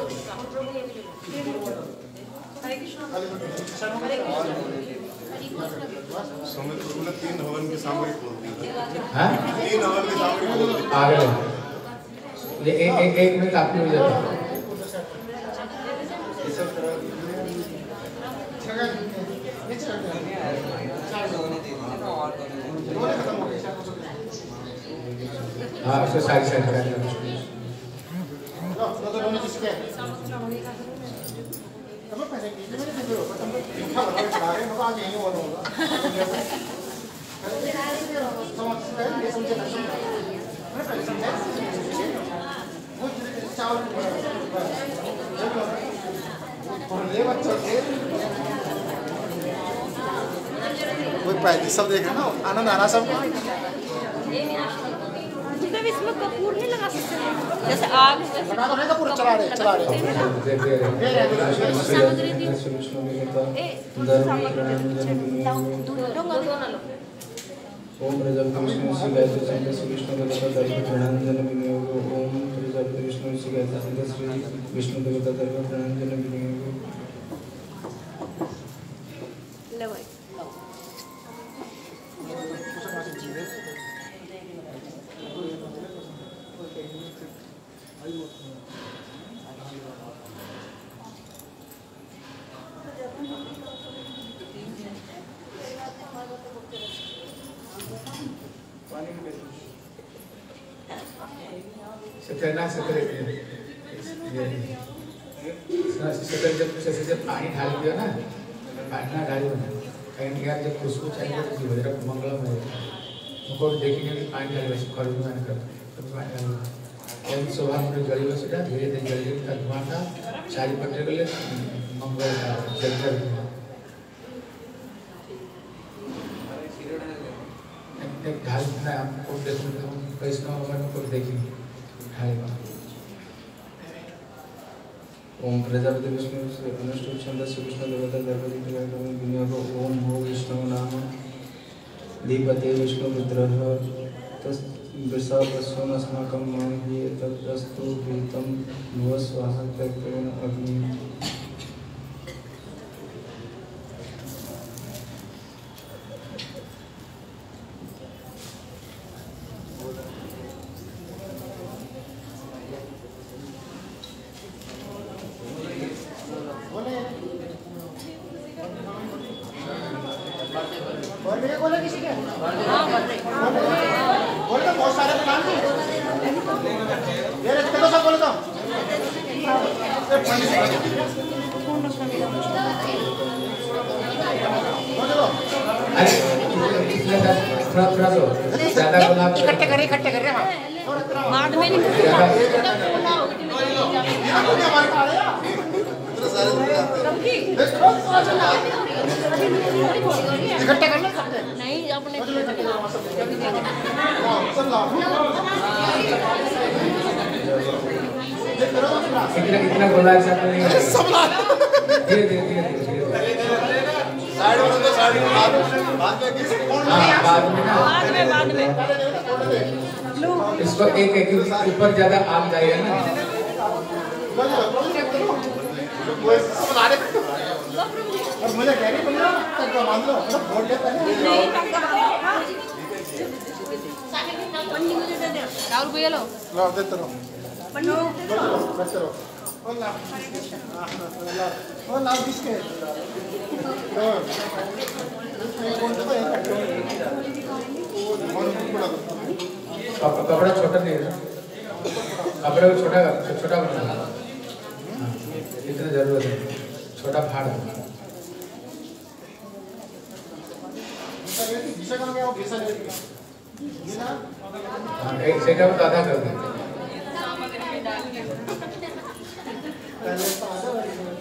तीन हवन की सामग्री बोलती है। हाँ? तीन हवन की सामग्री बोलती है। आगे ये एक एक मिनट आपकी हो जाता है। हाँ उसको साइड साइड कर देना। कोई पैंतीस सब देख रहे ना, आनंद आना सब। इसमें कपूर नहीं लगा सकते, जैसे आग लगा तो नहीं, कपूर चला रहे चला रहे ओम प्रजापति विष्णु श्री गायत्री संत श्री विष्णु देवता दर्भ प्रणांजन विनियोग। ओम प्रजापति विष्णु श्री गायत्री संत श्री विष्णु देवता दर्भ प्रणांजन विनियोग। सत्रह सत्रह सत्रह जब जैसे जब पानी ढाल दिया ना, पानी ना डालियो ना, कहीं यार जब खुशबू चाहिए तो जीव जरा मंगलम है, उनको देखेंगे कि पानी डाले वैसे खरीद में आने कर, तब पानी डालो। यही स्वभाव में जली वैसे ना धीरे धीरे जली का धुआं था, सारी पटरे के लिए मंगल था, जलकर था। एक ढाल ना हमको देखने को कैसे ना होगा हमको देखेंगे। ओम प्रजापति विष्णु अनुष्ठुप छंद श्री विष्णु देवता दर्भ विनियोग। ओम भो विष्णु नाम दीपते विष्णु रुद्रः तस् वृषभस्वम अस्माकं माहि तदस्तु भीतं भुव स्वाहा तत्रेण अग्नि। इकट्ठे करे इकट्ठे करे मार्ट में नहीं इकट्ठा कर ले सबने नहीं अपने सब लाओ इतना इतना गोला चाहते नहीं सब ला धीरे धीरे धीरे साइड में तो साइड में बाद में बाद में किसी कौन हाँ बाद में ना बाद में बाद में इसको एक एक ऊपर ज्यादा आग जाएगा ना वो सब ला दे और मुझे कह रही भैया तक मान लो मतलब वोट लेता है नहीं पन्नी मुझे दे दे राहुल भैया लो ला देते रहो पन्नी करते रहो और ला और ला किसके कौन सा है कप- कपड़ा छोटा नहीं है ना कपड़े को छोटा छोटा बना इतना जरूरत है छोटा फाड़ है घिसा कर गया वो घिसा ले गया हाँ, एक सेकंड तो आधा कर दे पहले तो आधा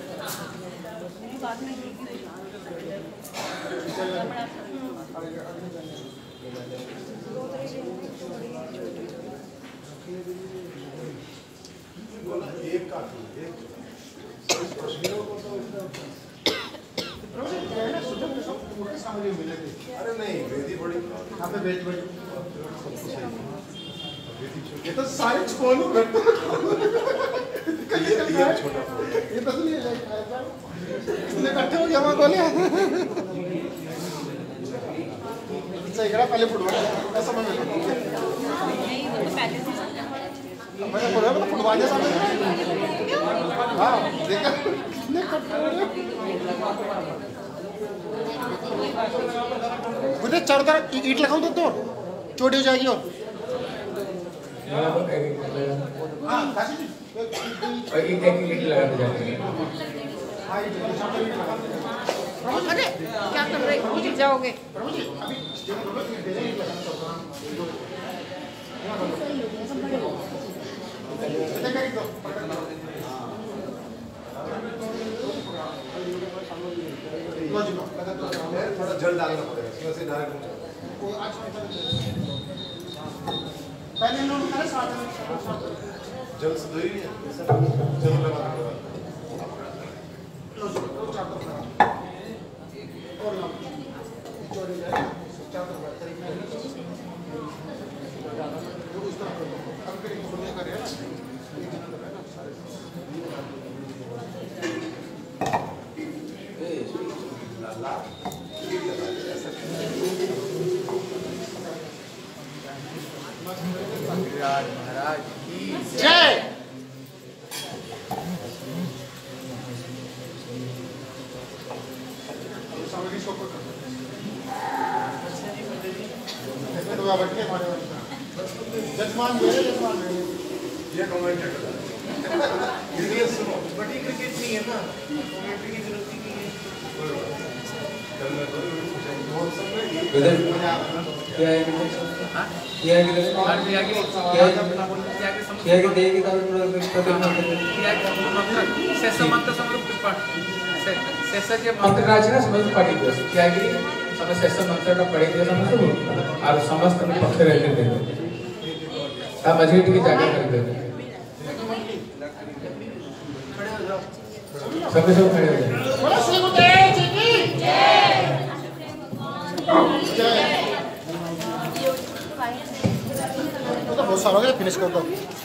एक का एक अरे नहीं वेदी बड़ी यहाँ पे बेच बड़ी ये तो सारे छोड़ करते ये ये छोटा ये तो नहीं ले इतने इकट्ठे हो गया वहाँ गोले सही करा पहले फुटबॉल ऐसा मैं नहीं वो तो पहले से मैंने बोला ना फुटबॉल जैसा हाँ देखा नहीं मुझे चारों तरफ ईंट लगाऊं तो तो चोटी हो जाएगी और मेरा तो एक एक हाँ काशी जी और एक एक ईंट लगाते जाते हैं हाँ ये सामने ईंट लगा अरे क्या कर रहे हो गिर जाओगे प्रभु जी अभी स्टेज पर भेजे ईंट लगाना चाहता हूँ देखा कि तो लो जी लो लगा तो थोड़ा जल डालना पड़ेगा इसमें से डायरेक्ट वो आज पहले लोग करे साथ में जल से दो ही नहीं है जल लगा दो लो जी लो चार तो और लो जोड़ी जाए चार तो तरीके वो उस तरह अब फिर खुलने का रहेगा महाराज की जय सामग्री शो कर तो आप बैठिए हमारे जजमान मेरे जजमान मेरे ये कमेंट है ये सुनो बड़ी क्रिकेट नहीं है ना कमेंट्री की जरूरत नहीं है कल मैं तो बहुत सब में ये इधर मजा आता है क्या है हां क्या है किधर क्या है क्या है क्या है देगी तो शेषमंत समरूप पाठ शेषचे मंत्राचे ना समस्त पाठी दिवस क्या है समस्त शेष मंत्र पढ़े दिवस समस्त और समस्त में पक्ष रहते थे सब बजट की जाके कर देते सब सब खड़े हो जाए बोलो श्री गुरुदेव जी की जय जय तो बहुत सारा हो गया फिनिश कर दो